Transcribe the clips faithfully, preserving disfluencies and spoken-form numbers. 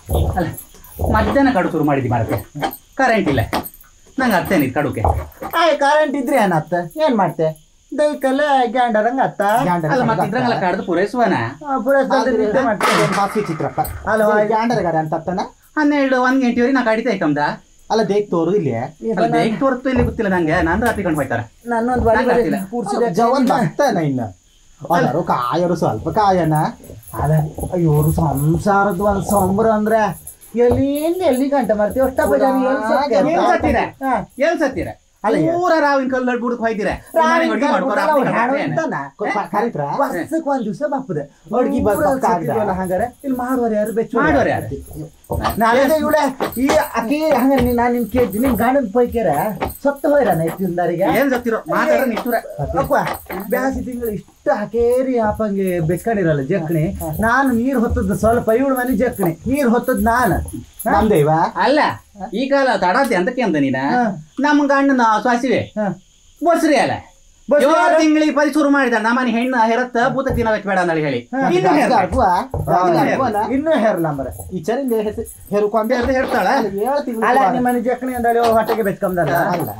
ಅಲ್ಲ ಮಧ್ಯಾಹ್ನ ಕಡು ಶುರು ಮಾಡಿದ್ದಿ ಮರಕ್ಕೆ ಕರೆಂಟ್ ಇಲ್ಲ ನಂಗೆ ಅತ್ತೇನಿ ಕಡುಗೆ ಆಯ್ ಕರೆಂಟ್ ಇದ್ರೆ ಏನತ್ತ ಏನ್ ಮಾಡ್ತೆ ದೈಕಲ್ಲ ಗ್ಯಾಂಡರಂಗ ಅತ್ತ ಅಲ್ಲ ಮತ್ತೆ ಇದ್ರಂಗೆಲ್ಲ ಕಡ್ದು ಪೂರೈಸುವನ ಹಾಕಿ ಚಿತ್ರಪ್ಪ ಅಲ್ಲ ಗ್ಯಾಂಡರ್ಗಾರ ಅಂತ ಅತ್ತನ ಹನ್ನೆರಡು ಒಂದ್ ಗಂಟೆವರೆಗೆ ನಾ ಕಡಿತಾ ಕಮ್ದ ಅಲ್ಲ ದೇಕ್ ತೋರು ಇಲ್ಲಿ ಅಲ್ಲ ದೇಕ್ ತೋರ್ತು ಇಲ್ಲಿ ಗೊತ್ತಿಲ್ಲ ನಂಗೆ ನಾನು ರಾತ್ರಿ ಕೊಂಡು ಹೋಯ್ತಾರ ನನ್ನೊಂದು ಕೂರ್ಸಿದ ಜವನ್ ಬರ್ತಾನ ಇನ್ನ ಅದಾರು ಕಾಯರು ಸ್ವಲ್ಪ ಕಾಯನ ಅದ ಇವರು ಸಂಸಾರದ ಒಂದ್ ಸಂಬ್ರ ಅಂದ್ರೆ ಎಲ್ಲಿಂದ ಎಲ್ಲಿ ಗಂಟ ಮಾಡ್ತೀವಿ ಅಷ್ಟ ಎಲ್ ಸತ್ತೀರ ಅಲ್ಲ ಊರ ರಾವಿನ ಕಲ್ಲು ಬುಡಕ್ ಹೋಯ್ತೀರ ವರ್ಷಕ್ಕೆ ಒಂದ್ ದಿವ್ಸ ಬಾಪದ ಅಡ್ಗಿ ಹಂಗಾರೆ ಇಲ್ಲಿ ಮಾಡುವರ ಯಾರು ಬೆಚ್ಚ ಮಾಡುವರ ಯಾರು ನಾಳೆ ಇವಳೆ ಈ ಅಕ್ಕಿ ಹಂಗ ನಾನ್ ನಿಮ್ ಕೇಳ್ತೀನಿ ನಿಮ್ ಗಾಣದ ಪೈಕ್ಯಾರ ಸತ್ತು ಹೋಯ್ರಾನ ಎತ್ತಿಂದಾರಿಗೆ ಏನ್ ಸತ್ತಿರೋ ಮಾತಾಡ ನಿಷ್ಠುರ ಅಪ್ಪ ಬ್ಯಾಸಿ ತಿಂಗಳು ಇಷ್ಟು ಹಾಕೇರಿ ಹಾಪಂಗೆ ಬೆಚ್ಕೊಂಡಿರಲ್ಲ ಜಕ್ಣಿ ನಾನು ನೀರ್ ಹೊತ್ತದ್ ಸ್ವಲ್ಪ ಇವಳು ಮನೆ ಜಕ್ಣಿ ನೀರ್ ಹೊತ್ತದ್ ನಾನು ನಮ್ದೇವ ಅಲ್ಲ ಈ ಕಾಲ ತಡಾತಿ ಅಂತಕ್ಕೆ ಅಂತ ನೀನ ನಮ್ ಗಂಡನ ಸ್ವಾಸಿವೆ ಬಸ್ರಿ ಅಲ್ಲ ಏಳು ತಿಂಗಳಿಗೆ ಪರಿ ಶುರು ಮಾಡಿದ ನಮ್ಮನೆ ಹೆಣ್ಣು ಹೆರತ್ತ ಭೂತ ದಿನ ಬೇಡ ಅಂತ ಹೇಳಿ ಇನ್ನೂ ಹೇರ್ಲಂಬರ ಈ ಚರಿಂದ ಹೆರ್ಕೊಂಡೆ ಹೇಳ್ತಾಳ ಅಲ್ಲ ನಿಮ್ಮ ಮನೆ ಜಕ್ಣಿ ಅಂದಳಿ ಹೊಟ್ಟೆಗೆ ಬೆಚ್ಕೊಂಡಲ್ಲ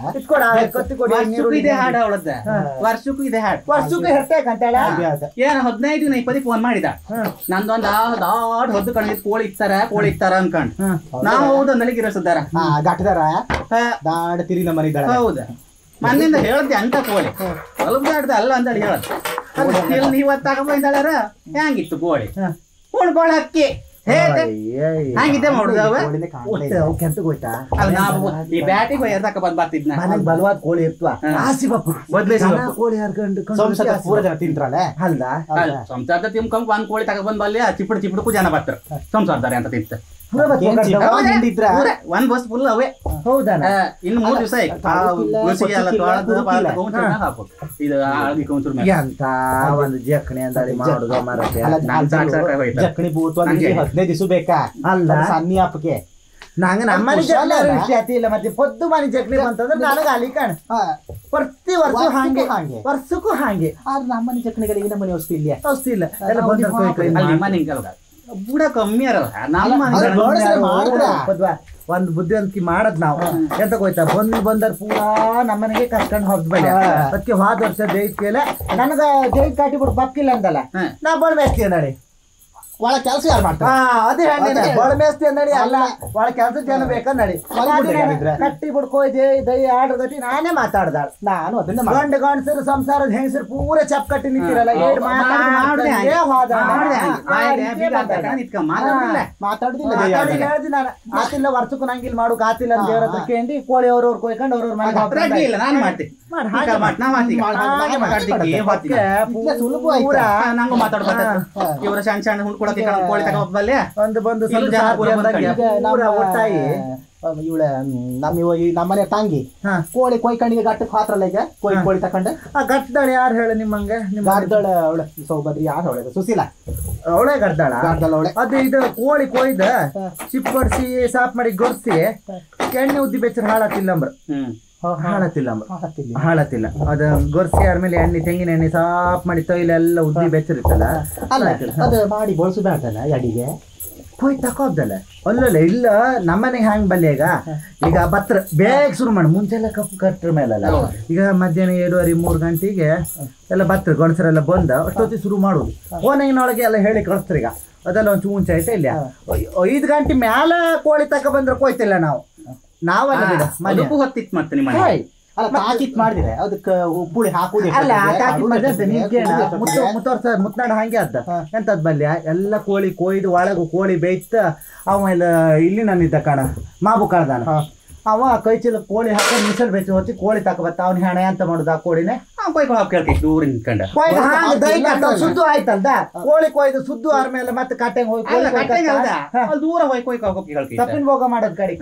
ಇದೆ ಹಾಡು ಅವಳದ್ದ ವರ್ಷಕ್ಕೂ ಇದೆ ಹಾಡು ವರ್ಷಕ್ಕೂ ಹೆರ್ತೇಕಂತಾಳ ಏನ ಹದಿನೈದು ದಿನ ಇಪ್ಪತ್ತಿ ಫೋನ್ ಮಾಡಿದ ನಂದೊಂದ್ ದಾಡ್ ಹೊದ್ದು ಕಣ್ಣಿದ್ ಕೋಳಿ ಇತ್ತಾರ ಕೋಳಿ ಇತ್ತಾರ ಅನ್ಕೊಂಡ್ ನಾವು ಹೌದು ನಲಿಗೆ ಇರಸದಾರ ಗಟ್ಟದಾರ ದಾಡ್ ತಿರಿ ನಮ್ಮ ಮನೆ ಹೌದಾ ಮನೆಯಿಂದ ಹೇಳ್ದೆ ಅಂತ ಕೋಳಿ ಸ್ವಲ್ಪ ಅಲ್ಲ ಅಂತ ಹೇಳಿ ಹೇಳ ನೀವತ್ ತಗೊಂಬಂದಾಳಾರ ಹೆಂಗಿತ್ತು ಕೋಳಿ ಉಣ್ಕೊಳ ಅಕ್ಕಿ ಹಂಗಿದ್ದೆ ಮಾಡುದು ಕೆಂತ ಹೋಯ್ತಾ ನಾವು ಈ ಬ್ಯಾಟಿಗೆ ಹೋಯರ್ದಕ್ಕ ಬಂದ್ ಬರ್ತಿದ್ನ ಮನೆಗ್ ಬಲವಾದ ಕೋಳಿ ಇರ್ತವ ಆಸಿ ಬಾಪು ಬದ್ಲೇಸಿ ಕೋಳಿ ಹರ್ಕೊಂಡು ಪೂರ ಜನ ತಿಂತ್ರಲ್ಲ ಅಲ್ಲ ಸಂಸಾರದ ತಿಮ್ಕೊಂಡ್ ಒಂದ್ ಕೋಳಿ ತಗೊಂಡ್ ಬಲ್ಲಿ ಚಿಪ್ಪಡು ಚಿಪ್ಪಡಕ್ಕೂ ಜನ ಬರ್ತಾರ ಸಂಸಾರದಾರೆ ಅಂತ ತಿಂತ ಒಂದ್ ಬಸ್ ಫುಲ್ ಅವೇ ಹೌದಾ ಇನ್ನು ಮೂರ್ ದಿವಸ ಅಂತ ಒಂದು ಜಕ್ಣಿ ಅಂದಾಳಿ ಮಾಡುದು ಜಕ್ಣಿ ಬೂತ್ ಹದಿನೈದು ದಿವಸ ಬೇಕಾ ಅಲ್ಲ ಸನ್ನಿ ಹಪ್ಪಕ್ಕೆ ನಂಗ ನಮ್ಮನೆ ಜಕ್ಣಿ ಇಲ್ಲ ಮತ್ತೆ ಪೊದ್ದು ಮನೆ ಜಕ್ಣಿ ಬಂತಂದ್ರೆ ನನಗ ಅಲ್ಲಿ ಕಾಣ ಪ್ರತಿ ವರ್ಷ ಹಾಂಗೆ ಹಾಂಗೆ ವರ್ಷಕ್ಕೂ ಹಾಂಗೆ ಆದ್ರೆ ನಮ್ಮನೆ ಜಕ್ಣಿಗಳಿಗೆ ನಮ್ಮನೆ ಔಷಧಿ ಇಲ್ಲ ಔಷಧಿ ಇಲ್ಲ ಎಲ್ಲ ಬಂದ ಬುಡ ಕಮ್ಮಿ ಒಂದ್ ಬುದ್ಧಿವಂತಿಕೆ ಮಾಡದ್ ನಾವು ಎಂತ ಹೋಯ್ತಾ ಬಂದ್ ಬಂದರ್ ಪೂರಾ ನಮ್ಮನೆಗೆ ಕರ್ಕೊಂಡ್ ಹೋದ್ ಬಳಿ ಅದಕ್ಕೆ ಹೋದ ವರ್ಷ ಜೈತ್ ಕೇಳ ನನಗ ಜೈತ್ ಕಾಟಿ ಬಿಟ್ಟು ಬಕ್ಕಿಲ್ಲ ಅಂತಲ್ಲ ನಾ ಬಳ ಮೇಸ್ತೀವಿ ನಡಿ ಒಳ ಕೆಲಸ ಯಾರು ಮಾಡ್ತಾರೆ ಅದೇ ಬಳ ಮೇಸ್ತಿ ನಡಿ ಅಲ್ಲ ಒಳ ಕೆಲಸ ಜನ ಬೇಕಂದಡಿ ಕಟ್ಟಿ ಬಿಡ್ಕೋಯ್ದೆ ದೈ ಆಡ್ರ ಗತಿ ನಾನೇ ಮಾತಾಡ್ದಾಳ ನಾನು ಅದನ್ನ ಗಂಡ ಗಂಡಸರು ಸಂಸಾರದ ಹೆಂಗಸರು ಪೂರ ಚಪ್ ಕಟ್ಟಿ ನಿಂತಿರಲ್ಲ ಮಾತಾಡುದಿಲ್ಲ ಹೇಳ್ದಿ ನಾನು ಆತಿಲ್ಲ ವರ್ಷಕ್ಕೂ ನಂಗಿಲ್ ಮಾಡು ಆತಿಲ್ಲ ಅಂತ ದೇವ್ರ ಹತ್ರ ಕೇಳಿ ಕೋಳಿ ಅವ್ರವ್ರು ಕೊಯ್ಕೊಂಡು ಅವ್ರವ್ರ ಮನೆ ನಾನು ಮಾಡ್ತೀನಿ ನಂಗೂ ಮಾತಾಡ್ಬಾರ ಇವ್ರ ಸಣ್ಣ ಸಣ್ಣ ಹುಡ್ಕೊಡಕ್ಕೆ ಕೋಳಿ ತಗೊಂಬಲ್ಲೆ ಒಂದು ಬಂದು ಒಟ್ಟಾಗಿ ಇವಳ ನಮ್ಮ ನಮ್ಮನೆ ತಂಗಿ ಕೋಳಿ ಕೊಯ್ಕಂಡಿಗೆ ಗಟ್ಟಕ್ಕೆ ಹಾತ್ರಲ್ಲ ಈಗ ಕೋಳಿ ಕೋಳಿ ತಕೊಂಡೆ ಆ ಗಟ್ಟದಾಳ ಯಾರು ಹೇಳ ನಿಮ್ಮಂಗೆ ನಿಮ್ಮ ಗಡ್ದಾಳ ಅವಳೆ ಸೌಭದ್ರಿ ಯಾರು ಅವಳೆ ಸುಶೀಲ ಅವಳೆ ಗಡ್ದಾಳ ಗಡ್ದಾಳ ಅವಳೆ ಅದು ಇದು ಕೋಳಿ ಕೊಯ್ದ ಚಿಪ್ಪಡಿಸಿ ಸಾಫ್ ಮಾಡಿ ಗೊರ್ಸಿ ಎಣ್ಣೆ ಉದ್ದಿ ಬೆಚ್ಚರ ಹಾಳತ್ತಿಲ್ಲಂಬ್ರ ಹಾಳತ್ತಿಲ್ಲ ಹಾಳತ್ತಿಲ್ಲ ಅದ ಗೊರ್ಸಿ ಆದ್ಮೇಲೆ ಎಣ್ಣೆ ತೆಂಗಿನ ಎಣ್ಣೆ ಸಾಫ್ ಮಾಡಿ ತೈಲ ಎಲ್ಲ ಉದ್ದಿ ಬೆಚ್ಚರಿತ್ತಲ್ಲ ಅಲ್ಲ ಅದು ಮಾಡಿ ಬಳಸಬೇಕಲ್ಲ ಅಡಿಗೆ ಹೋಯ್ ತಕೋದಲ್ಲ ಅಲ್ಲಲ್ಲ ಇಲ್ಲ ನಮ್ಮನೆಗೆ ಹ್ಯಾಂಗ್ ಬಲ್ಲೆ ಈಗ ಈಗ ಭತ್ರ ಬೇಗ ಶುರು ಮಾಡಿ ಮುಂಚೆಲ್ಲ ಕಪ್ಪು ಕಟ್ಟ್ರ ಮೇಲಲ್ಲ ಈಗ ಮಧ್ಯಾಹ್ನ ಏಳುವರೆ ಮೂರು ಗಂಟೆಗೆ ಎಲ್ಲ ಭತ್ರ ಗಣಸರೆಲ್ಲ ಬಂದ ಅಷ್ಟೊತ್ತಿ ಶುರು ಮಾಡುದು ಓನಗಿನೊಳಗೆ ಎಲ್ಲ ಹೇಳಿ ಕಳಿಸ್ತಾರೆ ಈಗ ಅದೆಲ್ಲ ಒಂದು ಮುಂಚೆ ಐತೆ ಇಲ್ಲ ಐದು ಗಂಟೆ ಮ್ಯಾಲ ಕೋಳಿ ತಕ ಬಂದ್ರೆ ಕೊಯ್ತಿಲ್ಲ ನಾವು ನಾವಲ್ಲ ಹೊತ್ತಿತ್ತು ಮತ್ತೆ ನಿಮ್ಮ ಅಲ್ಲ ತಾಕಿತ್ ಮಾಡಿದ್ರೆ ಅದಕ್ಕೆ ಉಪ್ಪುಳಿ ಹಾಕುದು ಅಲ್ಲ ಮುತ್ತೋರ್ಸ ಮುತ್ನಾಡ ಹಂಗೆ ಅದ ಎಂತದ್ ಬಲ್ಯ ಎಲ್ಲ ಕೋಳಿ ಕೊಯ್ದು ಒಳಗು ಕೋಳಿ ಬೇಯ್ತ ಅವ ಇಲ್ಲ ಇಲ್ಲಿ ನನ್ನಿದ್ದ ಕಣ ಮಾಬು ಕಳ್ದಾನ ಅವ ಕೈ ಚೀಲ ಕೋಳಿ ಹಾಕೊಂಡು ಮಿಸಲ್ ಬೆಚ್ಚಿ ಹೊಚ್ಚಿ ಕೋಳಿ ತಕೊಬತ್ತ ಅವ್ನ ಹೆಣ ಅಂತ ಮಾಡುದು ಆ ಕೋಳಿನೇ ದೂರ ನಿಂತ್ಕೊಂಡ ಸುದ್ದು ಆಯ್ತಲ್ದ ಕೋಳಿ ಕೊಯ್ದು ಸುದ್ದು ಆದ್ಮೇಲೆ ಮತ್ತೆ ಕಟ್ಟೆಂಗ್ ಹೋಗಿ ದೂರ ಹೋಗಿ ತಪ್ಪಿನ ಭೋಗ ಮಾಡೋದ್ ಕಡೆ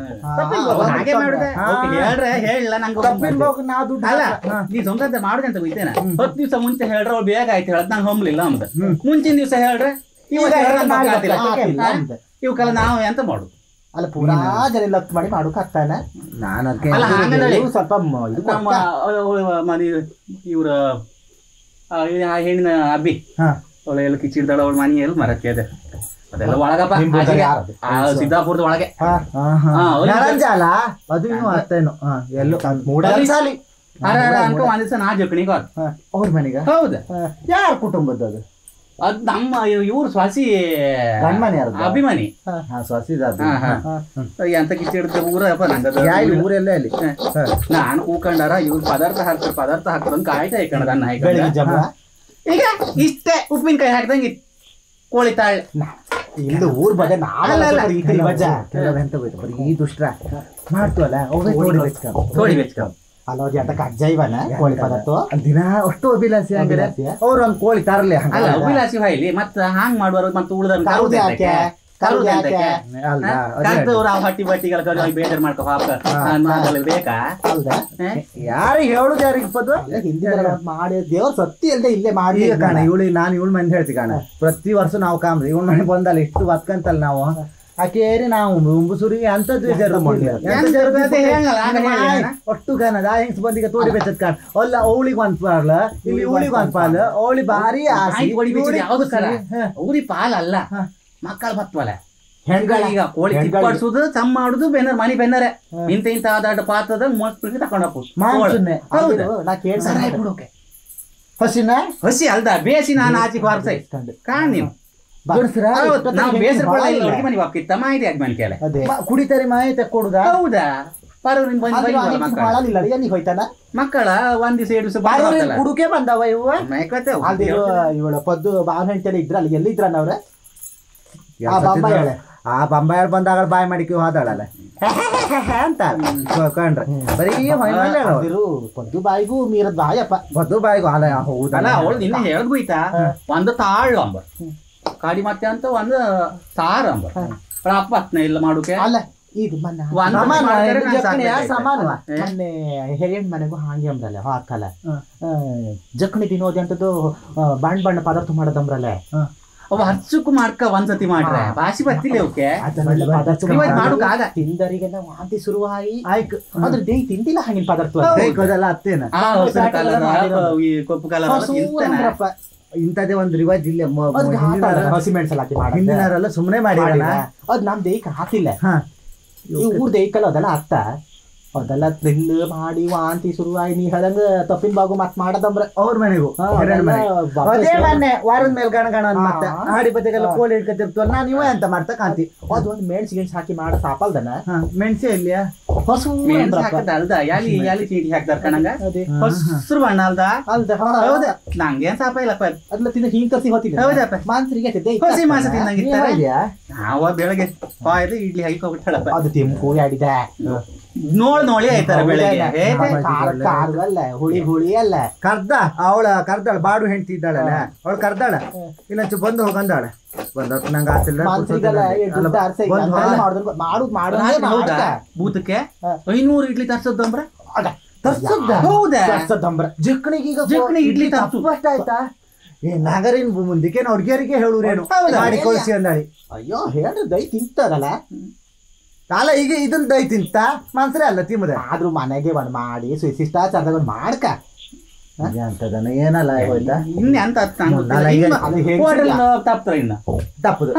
ತಪ್ಪಿನ ಭೋಗ ನಾವು ದುಡ್ಡು ಅಲ್ಲ ನೀ ಸಂಸಾರ ಮಾಡುದೆ ಅಂತ ಹೋಯ್ತೇನೆ ಹತ್ತು ದಿವಸ ಮುಂಚೆ ಹೇಳ್ರೆ ಅವ್ಳು ಬೇಗ ಆಯ್ತು ಹೇಳದ್ ನಂಗೆ ಹೊಂಬ್ಲಿಲ್ಲ ಅಂತ ಮುಂಚಿನ ದಿವಸ ಹೇಳ್ರೆ ಇವಕ್ಕೆಲ್ಲ ನಾವು ಎಂತ ಮಾಡುದು ಅಲ್ಲ ಪೂರಾ ಜನ ಲಕ್ ಮಾಡಿ ಮಾಡೋಕೆ ಆಗ್ತಾನೆ ನಾನು ಸ್ವಲ್ಪ ಇವ್ರ ಹೆಣ್ಣಿನ ಅಬ್ಬಿ ಅವಳು ಎಲ್ಲ ಕಿಚ್ಚಿಡ್ದಾಳ ಅವಳ ಮನೆ ಎಲ್ಲಿ ಮರಕ್ಕೆ ಅದೇ ಅದೆಲ್ಲ ಒಳಗಪ್ಪ ಸಿದ್ದಾಪುರದ ಒಳಗೆ ಅಲ್ಲ ಅದು ಇನ್ನು ಅತ್ತೇನು ಎಲ್ಲೋ ಮೂಡಲ್ಸಾಲಿ ಅನ್ಕೊ ಒಂದ್ ದಿವಸ ನಾ ಜಕ್ಣಿಗ ಅವ್ರ ಮನೆಗ ಹೌದು ಯಾರ ಕುಟುಂಬದ ಅದು ಅದ್ ನಮ್ಮ ಇವ್ರು ಸ್ವಾಸಿ ಗಂಡ್ಮನೆ ಅಭಿಮಾನಿ ಸ್ವಾಸಿ ಎಂತ ಕಿಚ್ಚ ಹಿಡಿದ ಊರಪ್ಪ ನಂಗದ ಊರೆಲ್ಲ ಅಲ್ಲಿ ನಾನು ಕೂಕೊಂಡಾರ ಇವ್ರು ಪದಾರ್ಥ ಹಾಕ್ತಾರೆ ಪದಾರ್ಥ ಹಾಕ್ತಾರಂತ ಕಾಯ್ತಾ ಇಕ್ಕಣ ನನ್ನ ಈಗ ಇಷ್ಟೇ ಉಪ್ಪಿನಕಾಯಿ ಹಾಕ್ದಂಗೆ ಕೋಳಿ ತಾಳೆ ಇಲ್ಲಿ ಊರ್ ಬಗ್ಗೆ ಈ ದುಷ್ಟ್ರ ಮಾಡ್ತೀವಲ್ಲ ತೋಡಿ ಬೆಚ್ಕ ತೋಡಿ ಬೆಚ್ಕ ಅಲ್ಲ ಅಂತ ಕಜ್ಜ ಇವನ ಕೋಳಿ ಪದಾರ್ಥ ದಿನ ಅಷ್ಟು ಅಭಿಲಾಷಿ ಆಗಿರ ಅವ್ರು ಒಂದ್ ಕೋಳಿ ತರಲಿ ಅಲ್ಲ ಅಭಿಲಾಷಿ ಹೊಯ್ಲಿ ಮತ್ತ ಹಾಂಗ್ ಮಾಡುವ ಮತ್ತೆ ಉಳ್ದ ಹಟ್ಟಿ ಬಟ್ಟಿಗಳ ಬೇಜಾರ್ ಮಾಡ್ಕೊ ಬೇಕಾ ಯಾರಿಗೆ ಹೇಳುದು ಯಾರಿಗೆ ಪದ ಮಾಡಿ ದೇವ್ರ ಸತ್ತಿ ಅಲ್ದೆ ಇಲ್ಲೇ ಮಾಡಿ ಕಾಣ ಇವಳಿ ನಾನು ಇವಳು ಮಂದಿ ಹೇಳ್ತಿ ಕಾಣ ಪ್ರತಿ ವರ್ಷ ನಾವು ಕಾಮ್ರಿ ಇವಳ ಮನೆ ಬಂದಲ್ಲ ಇಷ್ಟು ಬತ್ಕಂತಲ್ಲ ನಾವು ಆಕೇರಿ ನಾವು ಉಂಬುಸುರಿಗೆ ಅಂತದ್ದು ಒಟ್ಟು ಕಾಣದ ಹೆಂಗ್ಸ್ ಬಂದಿಗೆ ತೋಡಿ ಬೆಚ್ಚದ್ ಕಾಣ ಅಲ್ಲ ಅವಳಿಗೆ ಒಂದ್ ಪಾಲ ಇಲ್ಲಿ ಇವಳಿಗೆ ಒಂದ್ ಪಾಲು ಅವಳಿ ಭಾರಿ ಆಸೆ ಯಾವ್ದು ಕರ ಅವ್ರಿ ಪಾಲ್ ಅಲ್ಲ ಮಕ್ಕಳ ಬತ್ವಲ್ಲ ಹೆಣ್ಗಳೀಗ ಕೋಳಿ ತಿಪ್ಪಾಡ್ಸುದು ಚಮ್ ಮಾಡುದು ಬೆನ್ನರ್ ಮನಿ ಬೆನ್ನರೆ ಇಂತ ಇಂತ ಆದಾಟ ಪಾತ್ರದ ಮೋಸ್ಪಿಗೆ ತಕೊಂಡ್ ಹೋಗ್ಬಿಡೋಕೆ ಹಸಿನ ಹಸಿ ಅಲ್ದ ಬೇಸಿ ನಾನು ಆಚೆ ಬಾರ್ಸೈ ಕಾಣ್ ನೀವು ನಾವು ಬೇಸರ ಮನಿ ಬಾಕಿತ್ತ ಮಾಹಿತಿ ಆಗ್ಬನ್ ಕೇಳ ಕುಡಿತಾರೆ ಮಾಹಿತಿ ಕೊಡುದ ಹೌದಾ ಪರವ್ರಿಂದ ಬಂದ್ ಹೋಯ್ತಾನ ಮಕ್ಕಳ ಒಂದ್ ದಿವಸ ಎರಡು ದಿವಸ ಕುಡುಕೆ ಬಂದವ ಇವ ಇವಳ ಪದ್ದು ಬಾವನ ಹೆಂಡತಿ ಇದ್ರಲ್ಲ ಎಲ್ಲಿ ಇದ್ರನ್ನ ಅವ್ರ ಆ ಬೊಂಬಾಯಿ ಬಂದಾಗ ಬಾಯ್ ಮಾಡಿಕಿ ಹೋದಾಳಲ್ಲ ಅಂತ ಕಂಡ್ರೆ ಬರೀ ಪದ್ದು ಬಾಯಿಗೂ ಮೀರದ್ ಬಾಯಪ್ಪ ಪದ್ದು ಬಾಯಿಗೂ ಅಲ್ಲ ಹೌದಲ್ಲ ಅವಳು ನಿನ್ನೆ ಹೇಳ್ದ್ ಹೋಯ್ತಾ ಒಂದು ತಾಳ್ ಅಂಬರ್ ಕಾಡಿ ಮತ್ತೆ ಅಂತ ಒಂದು ಸಾರ್ ಅಂಬರ್ ಅಪ್ಪ ಹತ್ನ ಇಲ್ಲ ಮಾಡುಕೆ ಅಲ್ಲ ಇದು ಸಮಾನ ಮೊನ್ನೆ ಹೆರಿಯಣ್ ಮನೆಗೂ ಹಾಂಗೆ ಅಂಬ್ರಲ್ಲ ಹಾಕಲ್ಲ ಜಕ್ಣಿ ತಿನ್ನೋದು ಅಂತದ್ದು ಬಣ್ಣ ಬಣ್ಣ ಪದಾರ್ಥ ಮಾಡೋದಂಬ್ರಲ್ಲ ಅವ ಹಚ್ಚಕ್ಕೂ ಮಾಡ್ಕ ಒಂದ್ಸತಿ ಮಾಡ್ರೆ ಭಾಷೆ ಬರ್ತಿಲ್ಲ ಅವಕ್ಕೆ ಮಾಡುವಾಗ ತಿಂದರಿಗೆಲ್ಲ ವಾಂತಿ ಶುರುವಾಗಿ ಆಯ್ತು ಅದ್ರ ದೈ ತಿಂತಿಲ್ಲ ಹಂಗಿನ ಪದಾರ್ಥ ಅತ್ತೇನ ಕೊಪ್ಪು ಕಲರ್ ಇಂಥದೇ ಒಂದು ರಿವಾಜ್ ಇಲ್ಲ ಹಸಿಮೆಣಸಲ್ಲ ಹಿಂದಿನಾರೆಲ್ಲ ಸುಮ್ಮನೆ ಮಾಡಿ ಅದ್ ನಮ್ ದೈಕ ಹಾಕಿಲ್ಲ ಈ ಊರ್ ದೈಕಲ್ಲ ಅದೆಲ್ಲ ಅತ್ತ ಅದೆಲ್ಲ ಥ್ರಿಲ್ ಮಾಡಿ ವಾಂತಿ ಶುರುವಾಗಿ ನೀ ಹೇಳಂಗ ತಪ್ಪಿನ ಬಾಗು ಮತ್ ಮಾಡದಂಬ್ರ ಅವ್ರ ಮನೆಗೂ ಅದೇ ಮೊನ್ನೆ ವಾರದ ಮೇಲೆ ಗಣ ಗಣ ಮತ್ತೆ ಹಾಡಿ ಬದಿಗೆಲ್ಲ ಕೋಳಿ ಹಿಡ್ಕೊತಿರ್ತವಲ್ಲ ನಾನು ಇವ ಅಂತ ಮಾಡ್ತಾ ಕಾಂತಿ ಅದ್ ಒಂದ್ ಮೆಣಸು ಗಿಣಸು ಹಾಕಿ ಮಾಡ ಸಾಪಲ್ದನ ಮೆಣಸೆ ಇಲ್ಲಿಯ ಹೊಸ ಅಲ್ದ ಯಾಲಿ ಯಾಲಿ ಚೀಟಿ ಹಾಕ್ತಾರ ಕಣಂಗ ಹೊಸರು ಬಣ್ಣ ಅಲ್ದ ಅಲ್ದ ಹೌದ ನಂಗೇನ್ ಸಾಪ ಇಲ್ಲಪ್ಪ ಅದ್ಲ ತಿಂದ ಹಿಂಗ್ ಕಸಿ ಹೋಗ್ತೀನಿ ಹೌದಪ್ಪ ಮಾನ್ಸರಿಗೆ ಹೊಸಿ ಮಾಸ ತಿನ್ನಂಗಿರ್ತಾರೆ ನಾವ ಬೆಳಗ್ಗೆ ಪಾಯ್ದು ಇಡ್ಲಿ ಹಾಕಿ ಹೋಗ್ಬಿಟ್ಟಾಳಪ್ಪ ಅದು ತಿಂಪು ಆಡಿದ ನೋಡ್ ನೋಡಿ ಆಯ್ತಾರೆ ಬೆಳಗ್ಗೆ ಹುಳಿ ಹುಳಿ ಅಲ್ಲ ಕರ್ದ ಅವಳ ಕರ್ದಾಳ ಬಾಡು ಹೆಂಡತಿ ಇದ್ದಾಳಲ್ಲ ಅವಳು ಕರ್ದಾಳ ಇನ್ನೊಂಚು ಬಂದು ಹೋಗಂದಾಳ ಬಂದ ನಂಗೆ ಆತಿಲ್ಲ ಬೂತಕ್ಕೆ ಐನೂರು ಇಡ್ಲಿ ತರ್ಸದಂಬ್ರ ತರ್ಸದಂಬ್ರ ಜಕ್ಣಿಗೀಗ ಜಕ್ಣಿ ಇಡ್ಲಿ ತರ್ಸು ಆಯ್ತಾ ಏ ನಗರಿನ ಮುಂದಕ್ಕೆ ಹುಡುಗಿಯರಿಗೆ ಹೇಳುವ್ರೇನು ಮಾಡಿ ಕಳಿಸಿ ಅಂದಾಳಿ ಅಯ್ಯೋ ಹೇಳ್ರಿ ದೈ ತಿಂತದಲ್ಲ ಅಲ್ಲ ಈಗ ಇದನ್ನ ದೈ ತಿಂತ ಮನ್ಸರೇ ಅಲ್ಲ ತಿಮ್ಮದ ಆದ್ರೂ ಮನೆಗೆ ಒಂದ್ ಮಾಡಿ ಶಿಷ್ಟಾಚಾರದಾಗ ಒಂದ್ ಮಾಡ್ಕ ಅಂತದನ್ನ ಏನಲ್ಲ ಹೋಯ್ತಾ ಇನ್ನ ಅಂತ ತಪ್ಪ ಇನ್ನ ತಪ್ಪದು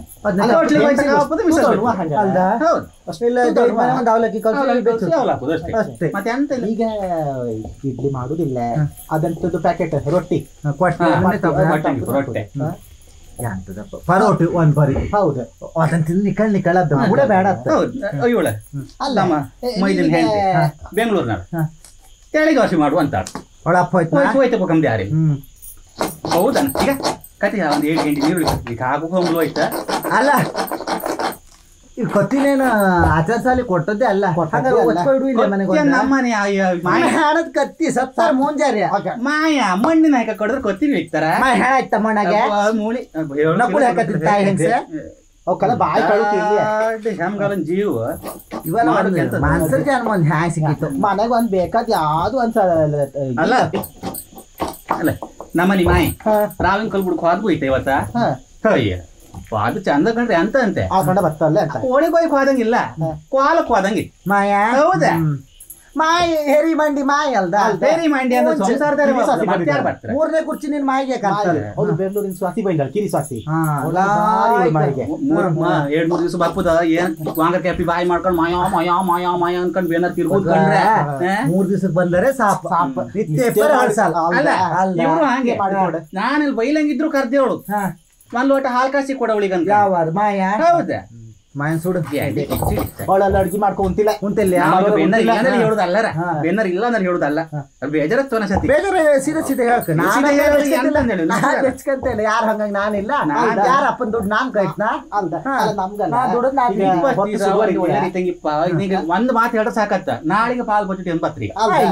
ಮತ್ತೆ ಅಂತ ಈಗ ಇಡ್ಲಿ ಮಾಡುದಿಲ್ಲ ಅದಂತದ್ದು ಪ್ಯಾಕೆಟ್ ರೊಟ್ಟಿ ರೊಟ್ಟೆ ಪರೋಟು ಒಂದ್ ಬರಿ ಹೌದು ಅದನ್ನ ತಿಂದು ನಿಕಳ್ ನಿಕಳದ್ದು ಕೂಡ ಬೇಡ ಇವಳ ಅಲ್ಲ ಮೈದಿನ ಹೆಂಡತಿ ಬೆಂಗಳೂರಿನಾಳ ತೆಳಿಗಾಸಿ ಮಾಡುವಂತ ಒಳಪ್ಪ ಹೋಯ್ತಪ್ಪ ಕಮ್ಮಿ ಯಾರಿ ಹೌದಾ ಈಗ ಕತೆ ಒಂದ್ ಏಳು ಗಂಟೆ ನೀರು ಈಗ ಆಗು ಹೋಗ್ಲು ಹೋಯ್ತಾ ಅಲ್ಲ ಈ ಕತ್ತಿನೇನು ಆಚಾರ ಸಾಲಿ ಕೊಟ್ಟದ್ದೇ ಅಲ್ಲ ನಮ್ಮನೆ ಹಣದ ಕತ್ತಿ ಸತ್ತಾರ ಮುಂಜಾರಿ ಮಾಯ ಮಣ್ಣಿನ ಹಾಕ ಕೊಡಿದ್ರೆ ಕೊತ್ತಿನ ಇಕ್ತಾರ ಹೆಣ ಆಯ್ತ ಮಣ್ಣಾಗೆ ಮೂಳಿ ನಕುಳಿ ಹಾಕತ್ತಿತ್ತ ಹೆಂಗ್ಸೆ ಅವಕ್ಕೆಲ್ಲ ಬಾಯಿ ಕಳುತ್ತಿರ್ಲಿ ಹೆಮ್ಗಾಲನ್ ಜೀವ ಇವೆಲ್ಲ ಮನ್ಸರ ಜನ್ಮ ಒಂದ್ ಹ್ಯಾಂಗ್ ಸಿಕ್ಕಿತ್ತು ಮನೆಗೆ ಒಂದ್ ಬೇಕಾದ ಯಾವ್ದು ಒಂದ್ ಅಲ್ಲ ಅಲ್ಲ ನಮ್ಮನಿ ಮಾಯಿ ರಾವಿನ ಕಲ್ ಬಿಡ್ಕೊ ಹೋದ್ಗೂ ಐತೆ ಇವತ್ತ ಅಯ್ಯ ಅದು ಚಂದ ಕಂಡ್ರಿ ಅಂತ ಅಂತೆ ಆ ಕಂಡ ಬರ್ತಲ್ಲ ಕೋಳಿ ಕೊಯ್ಕ್ ಹೋದಂಗಿಲ್ಲ ಕೋಲಕ್ ಹೋದಂಗಿ ಮಾಯಾ ಹೌದಾ ಮಾಯಿ ಹೇರಿ ಮಂಡಿ ಮಾಯಿ ಅಲ್ದ ಬೇರೆ ಮಂಡಿ ಅಂದ್ರೆ ಸಂಸಾರದಲ್ಲಿ ಮತ್ತೆ ಯಾರು ಬರ್ತಾರೆ? ಮೂರನೇ ಕುರ್ಚಿ ನಿನ್ ಮಾಯಿಗೆ ಕಾಣ್ತದೆ. ಹೌದು, ಬೆಂಗಳೂರಿನ ಸ್ವಾಸಿ ಬೈಂದಳ ಕಿರಿ ಸ್ವಾಸಿ ಮಾಯಿಗೆ ಎರಡ್ ಮೂರ್ ದಿವಸ ಬರ್ಪುದ ಏನ್ ವಾಂಗರ್ ಕ್ಯಾಪಿ ಬಾಯಿ ಮಾಡ್ಕೊಂಡು ಮಾಯಾ ಮಾಯಾ ಮಾಯಾ ಮಾಯಾ ಅನ್ಕೊಂಡ್ ಬೇನಾರ್ ತಿರ್ಗೋದ್ ಕಂಡ್ರೆ ಮೂರ್ ದಿವಸಕ್ಕೆ ಬಂದರೆ ಸಾಪ್ ಸಾಪ್ ಅಲ್ಲ ಇವ್ರು ಹಂಗೆ ನಾನಲ್ಲಿ ಬೈಲಂಗಿದ್ರು ಕರ್ದೇವಳು ಒಂದ್ ಲೋಟ ಹಾಲ್ ಕಾಸಿ ಕೊಡವಳಿಗಂತ ಯಾವ ಮಾಯ ಹೌದಾ ಮಾಯನ್ ಸುಡು ಅವಳೆಲ್ಲ ಅಡ್ಗೆ ಮಾಡ್ಕೊಂತಿಲ್ಲ ಕುಂತಿಲ್ಲ ಹೇಳುದಲ್ಲ ಬೇನರ್ ಇಲ್ಲ ಅಂದ್ರೆ ಹೇಳುದಲ್ಲ ಬೇಜಾರತ್ವನ ಸತಿ ಬೇಜಾರ ಸೀದಾ ಸೀದಾ ಹೇಳ್ಕ ಹೆಚ್ಕಂತೇನೆ ಯಾರು ಹಂಗಂಗ ನಾನಿಲ್ಲ ಯಾರ ಅಪ್ಪನ ದುಡ್ಡು ನಾನ್ ಕೈಟ್ನಾ ಅಲ್ದ ಒಂದ್ ಮಾತು ಹೇಳ್ರೆ ಸಾಕತ್ತ ನಾಳೆಗೆ ಪಾಲ್ ಬಚ್ಚಿಟ್ಟು ಎಂಬತ್ರಿ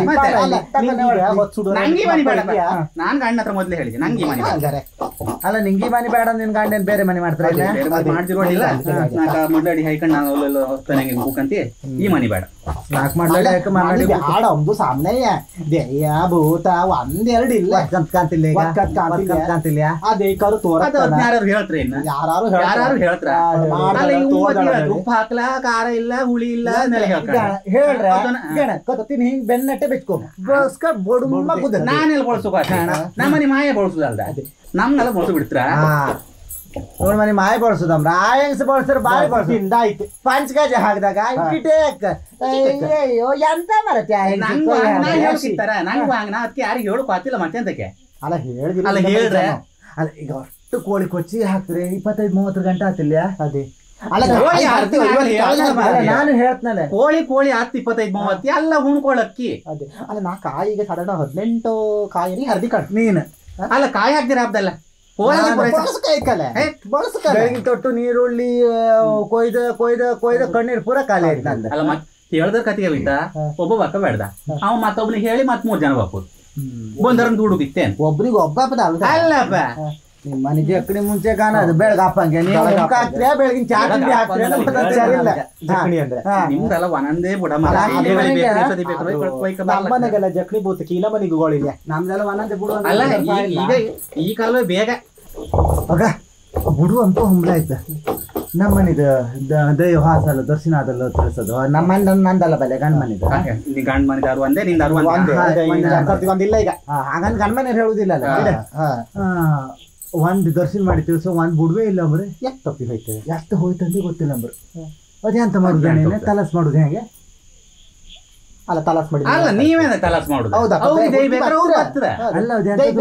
ನಾನ್ ಗಂಡ ಹತ್ರ ಮೊದ್ಲೇ ಹೇಳಿದೆ ನಂಗೆ ಮನೆ ಅಲ್ಲ ನಿಂಗಿ ಮನೆ ಬೇಡ ನಿನ್ ಗಂಡನ್ ಬೇರೆ ಮನೆ ಮಾಡ್ತಾರೆ ಮಾಡ್ತಿರೋದಿಲ್ಲ ಮಾಡ್ಲಾಡಿ ಹಾಯ್ಕೊಂಡು ನಾನು ಅಲ್ಲೆಲ್ಲ ಹೋಗ್ತಾನೆ ಕೂಕಂತಿ ಈ ಮನೆ ಬೇಡ ನಾಲ್ಕು ಮಾಡ್ಲಾಡಿ ಹಾಕ ಮಾಡಿ ಹಾಡ ಒಂದು ಸಾಮ್ನೆ ದೇಯ ಭೂತ ಒಂದೆರಡು ಇಲ್ಲ ಕಾಂತಿಲ್ಲ ಕಾಂತಿಲ್ಲ ಅದೇ ಕರು ತೋರ ಯಾರು ಹೇಳ್ತಾರೆ ಇನ್ನ ಯಾರು ಯಾರು ಹೇಳ್ತಾರ ಉಪ್ಪು ಹಾಕ್ಲಾ ಖಾರ ಇಲ್ಲ ಹುಳಿ ಇಲ್ಲ ಹೇಳ್ರ ಕತ್ತೀನಿ ಹಿಂಗ್ ಬೆನ್ನಟ್ಟೆ ಬೆಚ್ಕೊ ನಾನೆಲ್ಲ ಬಳಸೋ ನಮ್ಮನೆ ಮಾಯ ಬಳಸುದಲ್ದ ನಮ್ನೆಲ್ಲ ಬಳಸು ಬಿಡ್ತಾರ ನೋಡ್ ಮನೆ ಮಾಯ ಬಳಸುದಮ್ರ ಆ ಹೆಂಗ್ಸ ಬಳಸ್ತಾರ ಬಾಯಿ ಬಳಸಿಂದ ಆಯ್ತು ಪಂಚಗಾಜ ಹಾಕಿದಾಗ ಅಯ್ಯೋ ಎಂತ ಮರತ್ತೆ ಹೇಳ್ತಾರ ನಂಗೆ ನಾ ಅದಕ್ಕೆ ಯಾರಿಗೆ ಹೇಳಕ್ ಆತಿಲ್ಲ ಮತ್ತೆ ಅಂತಕ್ಕೆ ಅಲ್ಲ ಹೇಳಿದ್ರೆ ಅಲ್ಲ ಹೇಳ್ರೆ ಅಲ್ಲ ಈಗ ಅಷ್ಟು ಕೋಳಿ ಕೊಚ್ಚಿ ಹಾಕ್ತಾರೆ ಇಪ್ಪತ್ತೈದು ಮೂವತ್ತು ಗಂಟೆ ಆತಿಲ್ಲ ಅದೇ ಅಲ್ಲ ನಾನು ಹೇಳ್ತನಲ್ಲ ಕೋಳಿ ಕೋಳಿ ಹತ್ತು ಇಪ್ಪತ್ತೈದು ಮೂವತ್ತು ಎಲ್ಲ ಹುಣ್ಕೊಳಕ್ಕಿ ಅದೇ ಅಲ್ಲ ನಾ ಕಾಯಿಗೆ ಸಾಧಾರಣ ಹದಿನೆಂಟು ಕಾಯಿ ಹರಿದಿ ಕಟ್ ನೀನು ಅಲ್ಲ ಕಾಯಿ ಹಾಕ್ದಿರ ಹಬ್ಬದಲ್ಲ ಬೆಳಗಿನ ತೊಟ್ಟು ನೀರುಳ್ಳಿ ಕೊಯ್ದ ಕೊಯ್ದ ಕೊಯ್ದ ಕಣ್ಣೀರ್ ಪೂರ ಖಾಲಿ ಆಯ್ತು ನಂದು ಅಲ್ಲ ಮತ್ ಹೇಳ್ದ್ರ ಕತಿಗೆ ಬಿಟ್ಟ ಒಬ್ಬ ಬಕ್ಕ ಬೇಡ್ದ ಅವ ಮತ್ತೊಬ್ನಿಗೆ ಹೇಳಿ ಮತ್ ಮೂರ್ ಜನ ಬಾಪು ಬಂದರನ್ ದುಡು ಬಿತ್ತೇನ್ ಒಬ್ರಿಗೆ ಒಬ್ಬ ಅಲ್ಲಪ್ಪ ನಿಮ್ಮ ಮನೆ ಜಕ್ಕಣಿ ಮುಂಚೆ ಕಾಣ ಅದು ಬೆಳಗಪ್ಪಂಗೆ ನೀವು ಹಾಕ್ತೀರಾ ಬೆಳಗಿನ ಚಾ ತಿಂಡಿ ಹಾಕ್ತೀರಾ ನಿಮ್ದೆಲ್ಲ ಒಂದೊಂದೇ ಬುಡ ನಮ್ಮನೆಗೆಲ್ಲ ಜಕ್ಕಣಿ ಬೂತ್ ಕೀಲ ಮನೆಗಳಿಲ್ಲ ನಮ್ದೆಲ್ಲ ಒಂದೊಂದೇ ಬುಡ ಅಲ್ಲ ಈಗ ಈ ಕಾಲವೇ ಬೇಗ ಆಗ ಬುಡು ಅಂತ ಹುಮ್ಲ ಆಯ್ತ ನಮ್ಮನಿದ ದೈವ ಹಾಸಲ್ಲ ದರ್ಶನ ಅದಲ್ಲ ತಿಳಿಸೋದು ನಮ್ಮ ನಂದಲ್ಲ ಬಲೆ ಗಂಡ ಮನಿದ ಗಂಡ ಮನಿದಾರು ಒಂದೇ ನಿಂದಾರು ಒಂದಿಲ್ಲ ಈಗ ಹಾಗಂದ್ ಗಂಡ ಮನೆಯವ್ರು ಹೇಳುದಿಲ್ಲ ಒಂದ್ ದರ್ಶನ ಮಾಡಿ ತಿಳಿಸೋ ಒಂದ್ ಬುಡ್ವೇ ಇಲ್ಲ ಅಂಬ್ರೆ ಎಷ್ಟು ತಪ್ಪಿ ಹೋಯ್ತದೆ ಎಷ್ಟು ಹೋಯ್ತಂದ್ರೆ ಗೊತ್ತಿಲ್ಲ ಅಂಬ್ರು ಅದೇ ಅಂತ ಮಾಡುದು ತಲಸ್ ಮಾಡುದು ಹೇಗೆ ಅಲ್ಲ ತಲಾಸ್ ಮಾಡಿ ಅಲ್ಲ ನೀವೇನ ತಲಾಸ್ ಮಾಡುದು ಹೌದಾ ಅಲ್ಲ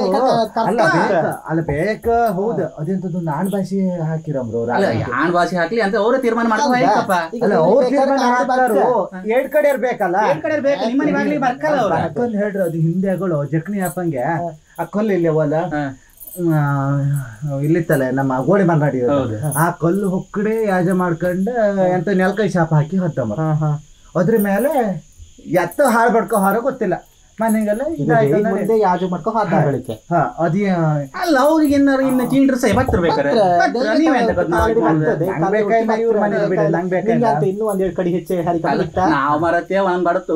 ಅಲ್ಲ ಬೇಕ ಹೌದು ಅದೆಂತದ್ದು ನಾನ್ ಭಾಷೆ ಹಾಕಿರಮ್ರು ನಾನ್ ಭಾಷೆ ಹಾಕ್ಲಿ ಅಂತ ಅವ್ರ ತೀರ್ಮಾನ ಮಾಡ್ಕೊಂಡ್ಪ ಅಲ್ಲ ಅವ್ರ ತೀರ್ಮಾನ ಮಾಡ್ತಾರು ಎರಡ್ ಕಡೆ ಇರ್ಬೇಕಲ್ಲ ಎರಡ್ ಕಡೆ ಇರ್ಬೇಕು ನಿಮ್ಮ ಮನೆಗೆ ಬರ್ಕಲ್ಲ ಅವ್ರ ಅಕ್ಕಂದ್ ಹೇಳ್ರಿ ಅದು ಹಿಂದೆಗಳು ಜಕ್ಣಿ ಹಾಪಂಗೆ ಆ ಕಲ್ಲು ಇಲ್ಲಿ ಅವಲ್ಲ ಇಲ್ಲಿತ್ತಲ್ಲ ನಮ್ಮ ಗೋಡೆ ಮನ್ನಾಡಿ ಆ ಕಲ್ಲು ಹೊಕ್ಕಡೆ ಯಾಜ ಮಾಡ್ಕೊಂಡು ಎಂತ ನೆಲ್ಕೈ ಶಾಪ ಹಾಕಿ ಹೊತ್ತಮ್ಮ ಅದ್ರ ಮೇಲೆ ಎತ್ತ ಹಾಳು ಬಡ್ಕೋ ಹೊರ ಗೊತ್ತಿಲ್ಲ ಮನೆಗೆಲ್ಲ ಮುಂದೆ ಯಾಜು ಮಾಡ್ಕೊ ಹಾದ ಹೇಳಿಕೆ ಅದೇ ಅಲ್ಲ ಅವ್ರಿಗೆ ಏನಾರು ಇನ್ನು ಚೀಂಡ್ರ ಸಹ ಬರ್ತಿರ್ಬೇಕಾರೆ ಇನ್ನು ಒಂದೆರಡು ಕಡೆ ಹೆಚ್ಚು ನಾವು ಮರತ್ತೆ ಒಂದ್ ಬಡ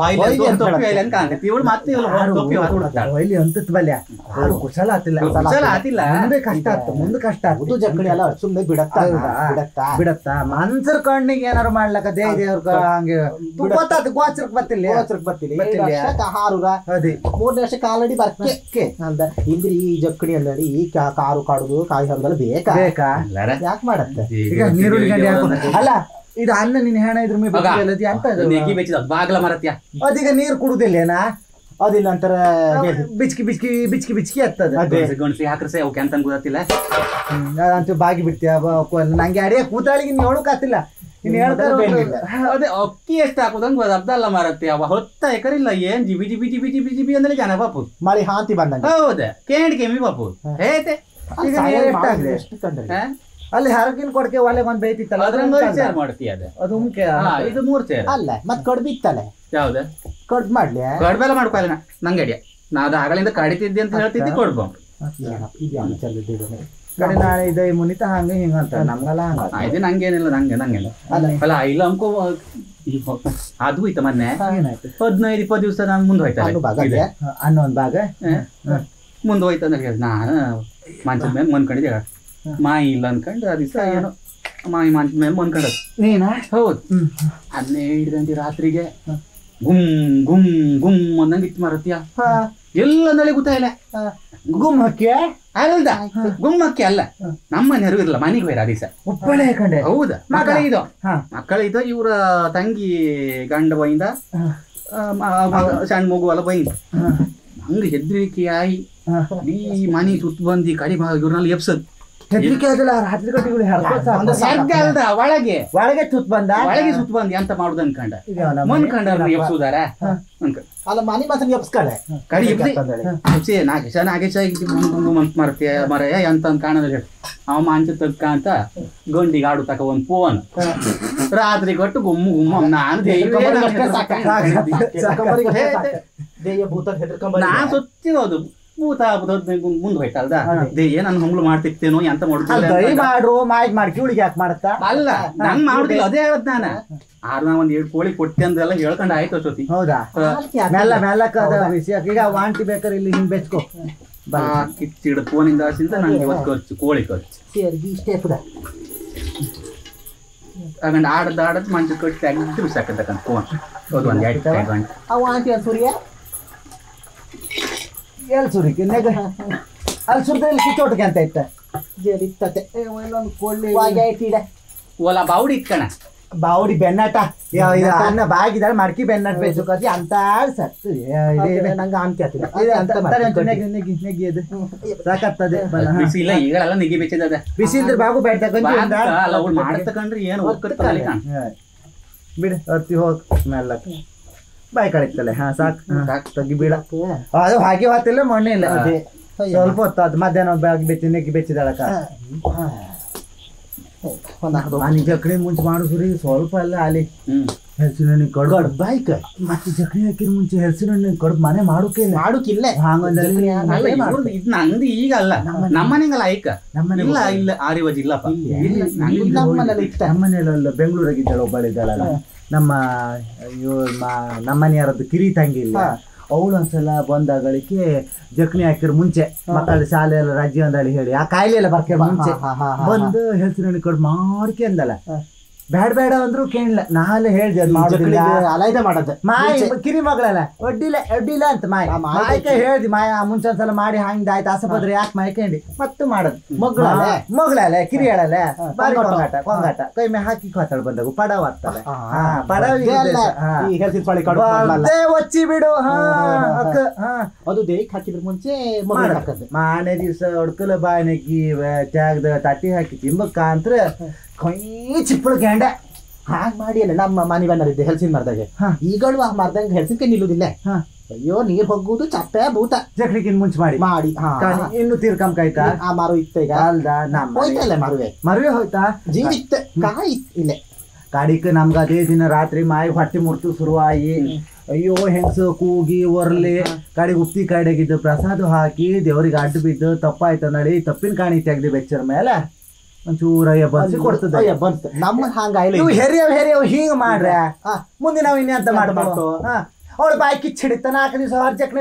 ಇವಳು ಮತ್ತೆ ಹೊಯ್ಲಿ ಅಂತತ್ ಬಲ್ಯ ಯಾರು ಕುಶಲ ಆತಿಲ್ಲ ಕುಶಲ ಆತಿಲ್ಲ ಮುಂದೆ ಕಷ್ಟ ಆಗ್ತದೆ ಮುಂದೆ ಕಷ್ಟ ಆಗ್ತದೆ ಜಕ್ಕಣಿ ಎಲ್ಲ ಸುಮ್ಮನೆ ಬಿಡತ್ತಾ ಬಿಡತ್ತಾ ಬಿಡತ್ತಾ ಮನ್ಸರ್ ಕಣ್ಣಿಗೆ ಏನಾರು ಮಾಡ್ಲಕ್ಕ ದೇ ದೇವ್ರ ಹಂಗೆ ಗೊತ್ತಾದ ಗೋಚರಕ್ಕೆ ಬರ್ತಿಲ್ಲ ಗೋಚರಕ್ಕೆ ಬರ್ತಿಲ್ಲ ಅದೇ ಮೂರನೇ ವರ್ಷಕ್ಕೆ ಆಲ್ರೆಡಿ ಬರ್ಕೆ ಅಂತ ಇಂದ್ರಿ ಈ ಜಕ್ಕಣಿ ಅಂದಡಿ ಈ ಕಾರು ಕಾಡುದು ಕಾಯಿ ಹರಿದಲ್ಲ ಬೇಕಾ ಬೇಕಾ ಯಾಕೆ ಮಾಡತ್ತೆ ಈಗ ನೀರುಳ್ಳಿ ಅಲ್ಲ ಇದು ಅನ್ನ ನೀನ್ ಹೆಣ ಇದ್ರ ಮೇಲೆ ಅಂತ ಬಾಗ್ಲ ಮರತ್ಯ ಅದೀಗ ನೀರು ಕುಡುದಿಲ್ಲೇನಾ ಅದಿಲ್ಲ ಅಂತಾರ ಬಿಚ್ಕಿ ಬಿಚ್ಕಿ ಬಿಚ್ಕಿ ಬಿಚ್ಕಿ ಹತ್ತದ ಗಣಸಿ ಹಾಕ್ರಸೆ ಅವಕ್ಕೆ ಅಂತ ಗೊತ್ತಿಲ್ಲ ಅಂತ ಬಾಗಿ ಬಿಡ್ತೀಯ ನಂಗೆ ಅಡಿಯ ಕೂತಾಳಿಗೆ ನೀನ್ ಹೇಳಕ್ ಆತಿಲ್ಲ ಇನ್ ಹೇಳ್ತಾರೆ ಅದೇ ಅಕ್ಕಿ ಎಷ್ಟು ಹಾಕುದಂಗ ಅಬ್ದಲ್ಲ ಮಾರತ್ತೆ ಅವ ಹೊತ್ತ ಎಕರಿಲ್ಲ ಏನ್ ಜಿಬಿ ಜಿಬಿ ಜಿಬಿ ಜಿಬಿ ಜಿಬಿ ಅಂದ್ರೆ ಜನ ಬಾಪು ಮಳಿ ಹಾಂತಿ ಬಂದಂಗ ಹೌದ ಕೇಂಡ್ ಕೆಮ್ಮಿ ಬಾಪು ಹೇತೆ ಅಲ್ಲಿ ಹರಗಿನ ಕೊಡಕೆ ಒಲೆ ಒಂದ್ ಬೇಯ್ತಿತ್ತಲ್ಲ ಅದ್ರಂಗ ಚೇರ್ ಮಾಡ್ತೀಯ ಅದ ಅದು ಉಮ್ಕೆ ಇದು ಮೂರ್ ಚೇರ್ ಅಲ್ಲ ಮತ್ ಕಡ್ಬಿ ಇತ್ತಲ್ಲ ಯಾವ್ದ ಕಡ್ಬ್ ಮಾಡ್ಲಿ ಕಡ್ಬೆಲ್ಲ ಮಾಡ್ಕೊಲ್ಲ ನಂಗೆ ಅಡಿಯ ನಾವ್ ಆಗಲಿಂದ ಕಡಿತಿದ್ದೆ ಅಂತ ಹೇಳ್ತಿದ್ದೆ ಕೊಡ್ಬೋ ಕಡೆ ನಾಳೆ ಇದ ಮುನಿತ ಹಂಗ ಹಿಂಗ ಅಂತ ನಮ್ಗೆಲ್ಲ ಹಂಗ ಇದು ನಂಗೇನಿಲ್ಲ ನಂಗೆ ನಂಗೆಲ್ಲ ಅಲ್ಲ ಇಲ್ಲ ಅನ್ಕೋ ಅದು ಹೋಯ್ತ ಮೊನ್ನೆ ಹದಿನೈದು ಇಪ್ಪತ್ತು ದಿವಸ ನಾನು ಮುಂದೆ ಹೋಯ್ತಾ ಅನ್ನೊಂದ್ ಭಾಗ ಮುಂದೆ ಹೋಯ್ತ ಅಂದ್ರೆ ನಾನು ಮಂಚದ ಮೇಲೆ ಮನ್ಕೊಂಡಿದ್ದೆ ಮಾಯಿ ಇಲ್ಲ ಅನ್ಕೊಂಡು ಆ ದಿವಸ ಏನೋ ಮಾಯಿ ಮಂಚದ ಮೇಲೆ ಮನ್ಕೊಂಡ ನೀನ ಹೌದು ಹದಿನೈದು ಗಂಟೆ ರಾತ್ರಿಗೆ ಗುಮ್ ಗುಮ್ ಗುಮ್ ಅಂದಂಗೆ ಇತ್ತು ಮಾರತ್ಯ ಎಲ್ಲ ನಳಿ ಗೊತ್ತಾಯಿಲ್ಲ ಗುಮ್ ಹಕ್ಕಿ ಅಲ್ದ ಗುಮ್ಮಕ್ಕೆ ಅಲ್ಲ ನಮ್ಮ ನೆರವು ಇರಲ್ಲ ಮನೆಗೆ ಹೋಯ್ರ ದಿವಸ ಉಪ್ಪಳೆ ಕಂಡೆ ಹೌದಾ ಮಕ್ಕಳಿದು ಮಕ್ಕಳಿದು ಇವರ ತಂಗಿ ಗಂಡ ಬೈಂದ ಸಣ್ಣ ಮಗು ಎಲ್ಲ ಬೈಂದ ಹಂಗ ಹೆದ್ರಿಕೆ ಆಯಿ ಈ ಮನೆ ಸುತ್ತ ಬಂದಿ ಕಡಿ ಇವ್ರನ್ನೆಲ್ಲ ಎಪ್ಸದ್ ಹೆದ್ರಿಕೆ ಅದಲ್ಲ ರಾತ್ರಿ ಗಟ್ಟಿಗಳು ಸರ್ಗ ಅಲ್ದ ಒಳಗೆ ಒಳಗೆ ಸುತ್ತ ಬಂದ ಒಳಗೆ ಸುತ್ತ ಬಂದಿ ಅಂತ ಮಾಡುದು ಅನ್ಕಂಡ ಮನ್ ಕಂಡ ಎಪ್ಸುದಾರ ಅನ್ಕಂಡ ಅಲ್ಲ ಮನೆ ಮಾತ್ರ ಎಪ್ಸ್ಕಳೆ ಕಡಿ ಎಪ್ಸಿ ನಾಗೇಶ ನಾಗೇಶ ಮಂತ್ ಮರ್ತೀಯ ಮರಯ ಎಂತ ಕಾಣದ ಹೇಳಿ ಅವ ಮಾಂಚ ತಕ್ಕ ಅಂತ ಗಂಡಿಗೆ ಆಡು ತಕ ಒಂದ್ ಫೋನ್ ರಾತ್ರಿ ಕೊಟ್ಟು ಗುಮ್ಮು ಗುಮ್ಮು ನಾನು ನಾ ಸೊತ್ತಿ ಹೋದು ಭೂತ ಮುಂದ್ ಹೋಯ್ತಲ್ದ ದೇಯ ನಾನು ಹಂಗ್ಳು ಮಾಡ್ತಿರ್ತೇನೋ ಎಂತ ಮಾಡ್ರು ಮಾಹಿತಿ ಮಾಡಿ ಕಿವಳಿಗೆ ಯಾಕೆ ಮಾಡತ್ತ ಅಲ್ಲ ನಂಗ್ ಮಾಡುದಿಲ್ಲ ಅದೇ ಹೇಳದ್ ನಾನ ಆರ್ ನಾ ಒಂದ್ ಏಳು ಕೋಳಿ ಕೊಡ್ತೆ ಅಂದೆಲ್ಲ ಹೇಳ್ಕೊಂಡ್ ಆಯ್ತು ಅಷ್ಟೊತ್ತಿ ಹೌದಾ ಮೆಲ್ಲ ಮೆಲ್ಲಕ್ಕ ವಿಷಯ ಈಗ ವಾಂಟಿ ಬೇಕಾದ್ರೆ ಇಲ್ಲಿ ಹಿಂಗ್ ಬೆಚ್ಕೋ ಕಿಚ್ಚಿಡ ಫೋನಿಂದ ಆಸಿಂದ ನಂಗೆ ಇವತ್ತು ಖರ್ಚು ಕೋಳಿ ಖರ್ಚು ಇಷ್ಟೇ ಹಾಗಂಡ್ ಆಡದ್ ಆಡದ್ ಮಂಚ ಕಟ್ಟಿ ತೆಗ್ದು ಬಿಸಾಕಂತ ಫೋನ್ ಹೌದು ಒಂದ್ ಎರಡು ಗಂಟೆ ಅವು ಆಂಟಿ ಸೂರ್ಯ ಎಲ್ ಸುರಿಕೆ ನೆಗ ಅಲ್ಲಿ ಸುರಿದ್ರೆ ಕಿಚ್ಚೋಟಕ್ಕೆ ಅಂತ ಇತ್ತ ಜೇರಿತ್ತತೆ ಒಂದು ಕೊಳ್ಳಿ ಇಟ್ಟಿಡ ಓಲ ಬಾವುಡಿ ಇಟ್ಕಣ ಬಾವುಡಿ ಬೆನ್ನಟ ಅನ್ನ ಬಾಗಿದಾಳೆ ಮಡ್ಕಿ ಬೆನ್ನಟ್ ಬೇಕು ಕಸಿ ಅಂತ ಸತ್ತು ನಂಗೆ ಆಂಟಿ ನೆಗಿಯದು ಸಾಕತ್ತದೆ ಬಿಸಿ ಇಲ್ಲ ಈಗಳೆಲ್ಲ ನೆಗಿ ಬೆಚ್ಚದ ಬಿಸಿ ಇದ್ರೆ ಬಾಗು ಬೇಡ ಮಾಡತಕೊಂಡ್ರೆ ಏನು ಹೋಗ್ತದೆ ಬಿಡು ಅರ್ತಿ ಹೋಗ್ ಮೆಲ್ಲ ಬಾಯಿ ಕಳಿತಲೆ ಹಾ ಸಾಕು ಸಾಕು ತಗ್ಗಿ ಬೀಳ ಅದು ಹಾಗೆ ಹೊತ್ತಿಲ್ಲ ಮಣ್ಣಿಲ್ಲ ಸ್ವಲ್ಪ ಹೊತ್ತು ಅದು ಮಧ್ಯಾಹ್ನ ಬಾಗಿ ಬೆಚ್ಚಿ ನೆಗ್ಗಿ ಬೆಚ್ಚಿದಾಳಕ ಮನೆ ಜಕ್ಣಿ ಮುಂಚೆ ಮಾಡು ಸುರಿ ಸ್ವಲ್ಪ ಎಲ್ಲ ಅಲ್ಲಿ ಹೆಲ್ಸಿನ ಹಣ್ಣಿ ಕಡ್ಗಡ್ ಬಾಯ್ಕ ಮತ್ತೆ ಜಕ್ಣಿ ಹಾಕಿರ ಮುಂಚೆ ಹೆಲ್ಸಿನ ಹಣ್ಣಿ ಕಡ್ದು ಮನೆ ಮಾಡೋಕೆ ಮಾಡೋಕಿಲ್ಲ ಹಾಂಗಂದಲ್ಲಿ ನಂದು ಈಗ ಅಲ್ಲ ನಮ್ಮನೆಗಲ್ಲ ಐಕ ಇಲ್ಲ ಇಲ್ಲ ಆರಿವಜ್ ಇಲ್ಲಪ್ಪ ನಮ್ಮನೆಯಲ್ಲ ಬೆಂಗಳೂರಾಗಿದ್ದಾಳೆ ಒಬ್ಬಳಿದ್ದಾಳಲ್ಲ ನಮ್ಮ ಅಯ್ಯೋ ನಮ್ಮನೆ ಯಾರದ್ದು ಕಿರಿ ತಂಗಿ ಇಲ್ಲ ಅವಳು ಒಂದ್ಸಲ ಬಂದಾಗಳಿಕೆ ಜಕ್ಣಿ ಹಾಕಿರ್ ಮುಂಚೆ ಮಕ್ಕಳ ಶಾಲೆ ಎಲ್ಲ ರಜೆ ಅಂದಳಿ ಹೇಳಿ ಆ ಕಾಯಿಲೆ ಎಲ್ಲ ಬರ್ಕೆ ಮುಂಚೆ ಬಂದು ಹೆಲ್ಸಿನ ಕೊಡ್ ಮಾಡ್ಕೆ ಅಂದಲ್ಲ ಬೇಡ ಬೇಡ ಅಂದ್ರು ಕೇಳಲ್ಲ ನಾಳೆ ಹೇಳ್ದೆ ಅಲೈದ ಮಾಡದ ಮಾಯಿ ಕಿರಿ ಮಗಳಲ್ಲ ಒಡ್ಡಿಲ್ಲ ಒಡ್ಡಿಲ್ಲ ಅಂತ ಮಾಯ ಮಾಯಕ ಹೇಳ್ದಿ ಮಾಯ ಮುಂಚೆ ಒಂದ್ಸಲ ಮಾಡಿ ಹಂಗ ಆಯ್ತು ಆಸಪದ್ರೆ ಯಾಕೆ ಮಾಯ್ಕಂಡಿ ಮತ್ತೆ ಮಾಡದ್ ಮಗಳ ಮಗಳಲ್ಲ ಕಿರಿ ಹೇಳಲ್ಲ ಬಾರಿ ಕೊಂಗಾಟ ಕೊಂಗಾಟ ಕೈ ಮೇ ಹಾಕಿ ಕಾತಾಳ ಬಂದಾಗ ಪಡವ ಆಗ್ತಲ್ಲ ಒಚ್ಚಿ ಬಿಡು ಅದು ದೇಕ್ ಹಾಕಿದ್ರ ಮುಂಚೆ ಮಾನೆ ದಿವ್ಸ ಹೊಡ್ಕಲ ಬಾಯಿನಗಿ ತ್ಯಾಗದ ತಟ್ಟಿ ಹಾಕಿ ತಿಂಬಕ್ಕ ಅಂತ್ರ ಕೈ ಚಿಪ್ಪಳು ಗ್ಯಾಂಡ ಹಾಗೆ ಮಾಡಿ ಅಲ್ಲ ನಮ್ಮ ಮನೆ ಬಂದಿದ್ದೆ ಹೆಲ್ಸಿನ ಮರದಾಗೆ ಈಗಳು ಆ ಮರದಂಗೆ ಹೆಲ್ಸಿನ್ಕೆ ನಿಲ್ಲುದಿಲ್ಲ ಅಯ್ಯೋ ನೀರ್ ಹೋಗುದು ಚಪ್ಪೆ ಭೂತ ಜಕ್ಳಿಗಿನ್ ಮುಂಚೆ ಮಾಡಿ ಮಾಡಿ ಇನ್ನು ತೀರ್ಕಂಕಾಯ್ತಾ ಆ ಮಾರು ಇತ್ತ ಈಗ ಅಲ್ದ ಹೋಯ್ತಲ್ಲ ಮರುವೆ ಮರುವೆ ಹೋಯ್ತಾ ಜೀವಿತ್ತ ಕಾಯಿ ಇಲ್ಲ ಕಾಡಿಕ ನಮ್ಗ ಅದೇ ದಿನ ರಾತ್ರಿ ಮಾಯಿ ಹೊಟ್ಟೆ ಮುರ್ತು ಶುರುವಾಯಿ ಅಯ್ಯೋ ಹೆಂಗಸು ಕೂಗಿ ಒರ್ಲಿ ಕಾಡಿಗೆ ಉಪ್ಪಿ ಕಾಡಿಗಿದ್ದು ಪ್ರಸಾದ ಹಾಕಿ ದೇವ್ರಿಗೆ ಅಡ್ಡು ಬಿದ್ದು ತಪ್ಪಾಯ್ತ ನಡಿ ತಪ್ಪಿನ ಕಾಣಿ ತೆಗ್ದು ಬೆಚ್ಚರ ಮೇಲೆ ಒಂಚೂರ ಬನ್ಸಿ ಕೊಡ್ತದೆ ನಮ್ಮ ಹಂಗ ಹೆರಿಯವ್ ಹೆರಿಯವ್ ಹಿಂಗ ಮಾಡ್ರೆ ಮುಂದೆ ನಾವ್ ಇನ್ನೆಂತ ಮಾಡ್ಬಾರ್ದು ಅವಳು ಬಾಯಿ ಕಿಚ್ಚಿಡಿತ ನಾಲ್ಕು ದಿವಸ ಹೊರ ಚಕ್ನೆ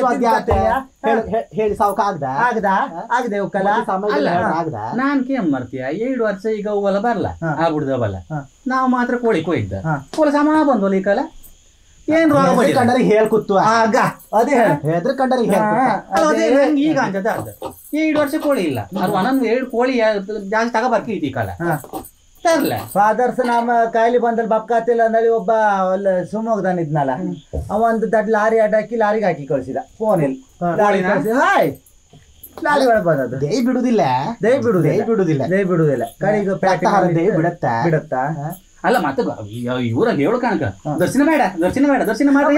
ಹೇಳಿ ಸಾವುಕ ಆಗ್ದ ಆಗ್ದ ಆಗದೆ ಆಗ್ದ ನಾನ್ ಕೇಮ್ ಮಾಡ್ತೀಯ ಏಳು ವರ್ಷ ಈಗ ಅವೆಲ್ಲ ಬರ್ಲ ಆಗ್ಬಿಡ್ದವಲ್ಲ ನಾವ್ ಮಾತ್ರ ಕೋಳಿ ಕೊಯ್ದ ಕೋಳಿ ಸಮ ಬಂದ್ವಲ್ಲ ಈ ಕಾಲ ಏನ್ ರೋಗ ಕಂಡರಿಗೆ ಹೇಳ್ಕುತ್ತು ಆಗ ಅದೇ ಹೆದ್ರ ಕಂಡರಿಗೆ ಈಗ ಅಂಜದ ಏಳು ವರ್ಷ ಕೋಳಿ ಇಲ್ಲ ಅದು ಒಂದೊಂದು ಏಳು ಕೋಳಿ ಜಾಸ್ತಿ ತಗೋಬರ್ಕೈತಿ ಈ ಕಾಲ ತರ್ಲ ಫಾದರ್ಸ್ ನಮ್ಮ ಕಾಯಿಲೆ ಬಂದಲ್ಲಿ ಬಪ್ಕಾತಿಲ್ಲ ಅಂದೇಳಿ ಒಬ್ಬ ಅಲ್ಲಿ ಶಿವಮೊಗ್ಗದಾನ ಇದ್ನಲ್ಲ ಅವ ಒಂದು ದಡ್ ಲಾರಿ ಅಡ್ಡ ಹಾಕಿ ಲಾರಿಗೆ ಹಾಕಿ ಕಳ್ಸಿದ ಫೋನಲ್ಲಿ ಹಾಯ್ ಲಾರಿ ಒಳಗೆ ಬಂದದ್ದು ದೈ ಬಿಡುದಿಲ್ಲ ದೈ ಬಿಡುದಿಲ್ಲ ಬಿಡುದಿಲ್ಲ ದೈ ಬಿಡುದಿಲ್ಲ ಕಡೆಗೆ ದೈ ಬಿಡತ್ತ ಬಿಡತ್ತಾ ಅಲ್ಲ ಮತ್ತೆ ಇವ್ರಾಗ ಹೇಳು ಕಣಕ ದರ್ಶನ ಬೇಡ ದರ್ಶನ ಬೇಡ ದರ್ಶನ ಮಾಡಿ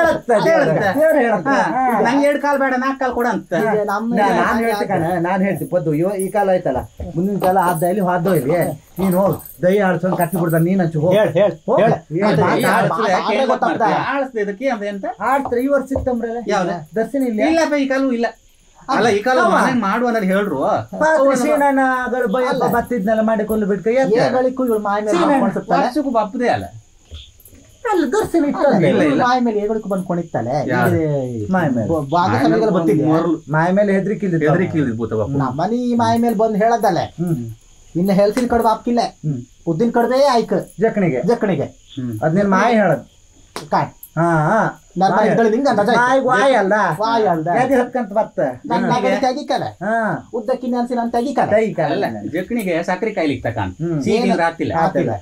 ನಂಗೆ ಎರಡು ಕಾಲ್ ಬೇಡ ನಾಲ್ಕು ಕಾಲ್ ಕೊಡ ಅಂತ ನಾನ್ ಹೇಳ್ತಿ ಕಣ ನಾನ್ ಹೇಳ್ತಿ ಪದ್ದು ಇವ ಈ ಕಾಲ ಆಯ್ತಲ್ಲ ಮುಂದಿನ ಕಾಲ ಆದ ಇಲ್ಲಿ ಹಾದೋ ಇಲ್ಲಿ ನೀನ್ ಹೋಗ್ ದೈ ಆಡ್ಸೊಂಡ್ ಕಟ್ಟಿ ಬಿಡ್ದ ನೀನ್ ಹಚ್ಚು ಆಡ್ತಾರೆ ಈ ವರ್ಷ ಸಿಕ್ತಂಬ್ರಲ್ಲ ದರ್ಶನ ಇಲ್ಲ ಇಲ್ಲಪ್ಪ ಈ ಕಾಲು ಇಲ್ಲ ಅಲ್ಲ ಈ ಕಾಲ ಮನೆಗೆ ಮಾಡು ಅನ್ನೋದು ಹೇಳ್ರು ಬತ್ತಿದ್ನೆಲ್ಲ ಮಾಡಿಕೊಂಡು ಬಿಟ್ಟು ವರ್ಷಕ್ಕೂ ಬಪ್ಪದೇ ಅಲ್ಲ ಅಲ್ಲ ದರ್ಶನ ಮಾಯ ಮೇಲೆ ಏಗಳಿಗೂ ಬಂದು ಕೊಣಿತಾಳೆ ಮಾಯ ಮೇಲೆ ಹೆದ್ರಿಕೆ ನಮ್ಮನಿ ಮಾಯ ಮೇಲೆ ಬಂದು ಹೇಳದಲ್ಲ ಇನ್ನು ಹೆಲ್ಸಿನ ಕಡ್ಬ ಹಾಕಿಲ್ಲ ಉದ್ದಿನ ಕಡ್ಬೇ ಆಯ್ಕ ಜಕ್ಣಿಗೆ ಜಕ್ಣಿಗೆ ಅದ್ನೇನ್ ಮಾಯ ಹೇಳದ್ ಕಾಯ್ ಹಾ ನನ್ನ ಮನೆ ನಿಂಗ ವಾಯ್ ಅಲ್ಲ ವಾಯ್ ಅಲ್ದ ಎದೆ ಹತ್ಕಂತ ಬತ್ತ ನನ್ನ ತೆಗಿಕಲ್ಲ ಹಾ ಉದ್ದಕ್ಕಿನ ಅನ್ಸಿ ನಾನು ತೆಗಿಕಲ್ಲ ತೆಗಿಕಲ್ಲ ಜಕ್ಣಿಗೆ ಸಕ್ರೆ ಕಾಯ್ಲಿಕ್ಕೆ ತಕಾನ್ ಸೀಗಿನ ರಾತಿಲ್ಲ ಹಾಕಿಲ್ಲ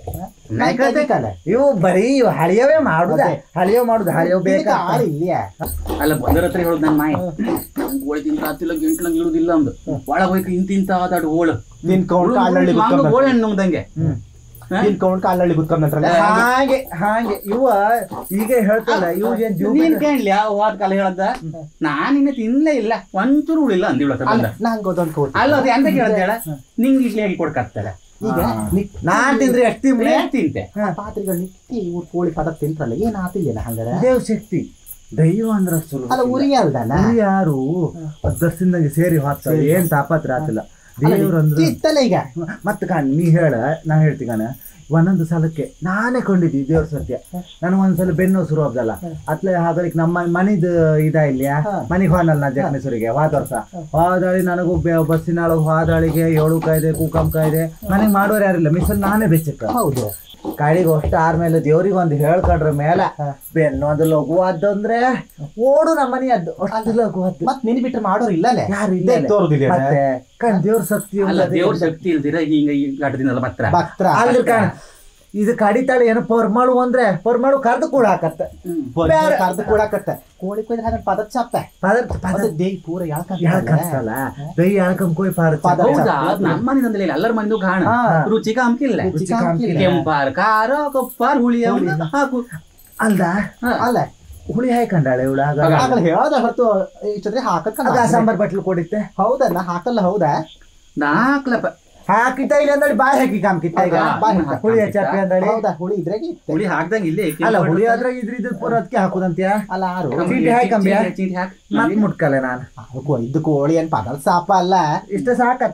ಇವು ಬರೀ ಹಳಿಯವೇ ಮಾಡುದ ಹಳಿಯವ್ ಮಾಡುದು ಹಳಿಯವ್ ಬೇಕಾ ಆಳು ಇಲ್ಲಿಯ ಅಲ್ಲ ಬಂದರ ಹತ್ರ ಹೇಳುದು ನನ್ನ ಮಾಯ ಹೋಳಿ ತಿಂತ ಹತ್ತಿಲ್ಲ ಗಂಟ್ಲಂಗ್ ಇಳುದಿಲ್ಲ ಅಂದು ಒಳಗ ಹೋಯ್ತು ಇಂತಿಂತ ಆದಾಡು ಹೋಳು ನಿನ್ಕೊಂಡ್ ಕಾಲಳ್ಳಿ ಹೋಳೆ ಹಣ್ಣು ನುಂಗ್ದಂಗೆ ನಿನ್ಕೊಂಡ್ ಕಾಲಳ್ಳಿ ಕುತ್ಕೊಂಡ್ರಲ್ಲ ಹಾಗೆ ಹಾಗೆ ಇವ ಈಗ ಹೇಳ್ತಲ್ಲ ಇವ್ ಏನ್ ನೀನ್ ಕೇಳ್ಲಿ ಯಾವ ಹೋದ ಕಾಲ ಹೇಳದ ನಾನ್ ಇನ್ನ ತಿನ್ಲೇ ಇಲ್ಲ ಒಂಚೂರು ಉಳಿಲ್ಲ ಅಂದಿಳ ನಂಗೆ ಗೊತ್ತೊಂದು ಅಲ್ಲ ಅದು ಎಂತ ಕೇಳದ ಹೇಳ ನಿಂಗೆ ಇಡ್ಲಿ ಹಾಕಿ ಕೊಡ್ಕತ್ತಲ್ಲ ಈಗ ನಾನ್ ತಿಂದ್ರೆ ಎಷ್ಟು ತಿಂಬ್ರೆ ತಿಂತೆ ಪಾತ್ರೆಗಳು ನಿತ್ತಿ ಇವ್ರು ಕೋಳಿ ಪದ ತಿಂತ್ರಲ್ಲ ಏನ್ ಆತಿಲ್ಲ ಹಂಗಾರೆ ದೇವ್ ಶಕ್ತಿ ದೈವ ಅಂದ್ರ ಅಲ್ಲ ಉರಿ ಅಲ್ದಲ್ಲ ಯಾರು ದರ್ಶನದಂಗೆ ಸೇರಿ ಹೋಗ್ತಾರೆ ಏನ್ ತಾಪತ್ರ ಆತಿಲ್ಲ ದೇವ್ರಂದ್ರೆ ಇತ್ತಲ್ಲ ಈಗ ಮತ್ತ ಕಾಣ್ ನೀ ಹೇಳ ನಾ ಹೇಳ್ತಿ ಕಾಣ ಒಂದೊಂದು ಸಲಕ್ಕೆ ನಾನೇ ಕೊಂಡಿದ್ದಿ ದೇವ್ರ ಸತ್ಯ ನನಗೊಂದ್ಸಲ ಬೆನ್ನು ಶುರು ಆಗ್ದಲ್ಲ ಅತ್ಲೆ ಹಾಗಳಿಗೆ ನಮ್ಮ ಮನಿದ್ ಇದ ಇಲ್ಲಿಯಾ ಮನಿಗ್ ಹೋನಲ್ಲ ನಾ ಜಗನೇಶ್ವರಿಗೆ ಹೋದ ವರ್ಷ ಹೋದಾಳಿ ನನಗೂ ಬಸ್ಸಿನಾಳಗ್ ಹೋದಾಳಿಗೆ ಏಳು ಕಾಯ್ದೆ ಕೂಕಂ ಕಾಯ್ದೆ ನನಗೆ ಮಾಡೋರು ಯಾರಿಲ್ಲ ಮಿಸಲ್ ನಾನೇ ಬೆಚ್ಚಕ್ಕ ಹೌದು ಕಾಡಿಗೆ ಅಷ್ಟು ಆದ್ಮೇಲೆ ದೇವ್ರಿಗೆ ಒಂದು ಹೇಳ್ಕೊಂಡ್ರ ಮೇಲೆ ಬೆನ್ನು ಒಂದು ಲಘುವಾದ್ದು ಅಂದ್ರೆ ಓಡು ನಮ್ಮ ಮನಿ ಅದ್ದು ಅಷ್ಟು ಲಘುವಾದ್ದು ಮತ್ ನಿನ್ ಬಿಟ್ರೆ ಮಾಡೋರು ಇಲ್ಲಲೇ ಯಾರು ಇಲ್ಲ ತೋರುದಿಲ್ಲ ಮತ್ತೆ ಕಣ್ ದೇವ್ರ ಶಕ್ತಿ ಅಲ್ಲ ದೇವ್ರ ಶಕ್ತಿ ಇಲ್ದಿರ ಹಿಂಗ ಈ ಘಟದಿಂದ ಭತ್ರ ಭಕ್ತರ ಅಲ್ರಿ ಕಣ ಇದು ಕಡಿತಾಳೆ ಏನೋ ಪರ್ಮಾಳು ಅಂದ್ರೆ ಪರ್ಮಾಳು ಕರ್ದು ಕೂಡ ಹಾಕತ್ತ ಕರ್ದು ಕೂಡಾಕತ್ತ ಕೋಳಿ ಕೊಯ್ದ್ರೆ ಹಾಗೆ ಪದ ಚಾಪ್ತ ಪದಾರ್ಥ ಪದ ದೇವಿ ಪೂರ ಯಾಕಂತಲ್ಲ ದೈ ಯಾಕಂಗ್ ಕೊಯ್ ಪಾರ ನಮ್ಮ ಮನೆ ಎಲ್ಲರ ಮನೆದು ಕಾಣ ರುಚಿ ಕಾಮ್ಕಿಲ್ಲ ಕೆಂಪಾರ್ ಖಾರ ಕಪ್ಪಾರ್ ಹುಳಿ ಹಾಕು ಅಲ್ದ ಅಲ್ಲ ಹುಳಿ ಹಾಕೊಂಡಾಳೆ ಇವಳು ಆಗಲ್ಲ ಹೇಳೋದ ಹೊರತು ಇಷ್ಟದ್ರೆ ಹಾಕಕ್ಕ ಸಾಂಬಾರ್ ಬಟ್ಲು ಕೊಡಿತ್ತೆ ಹೌದಲ್ಲ ಹಾಕಲ್ಲ ಹೌದಾ ನಾಕ್ಲಪ್ಪ ಹಾಕಿತ್ತ ಇಲ್ಲ ಅಂದಳಿ ಬಾಯಿ ಹಾಕಿ ಕಾಮ್ಕಿತ್ತ ಈಗ ಹುಳಿ ಚಾಪಿ ಅಂದಳಿ ಹೌದಾ ಹುಳಿ ಇದ್ರಾಗ ಹುಳಿ ಹಾಕ್ದಂಗ ಇಲ್ಲೇ ಅಲ್ಲ ಹುಳಿ ಆದ್ರೆ ಇದ್ರ ಇದ್ರ ಪೂರ ಅದಕ್ಕೆ ಹಾಕುದಂತ್ಯಾ ಅಲ್ಲ ಆರು ಚೀಟಿ ಹಾಕಂಬ್ಯಾ ಮತ್ ಮುಟ್ಕಲ್ಲ ನಾನು ಇದು ಕೋಳಿ ಏನ್ ಪದಲ್ ಸಾಪ ಅಲ್ಲ ಇಷ್ಟ ಸಾಕತ್ತ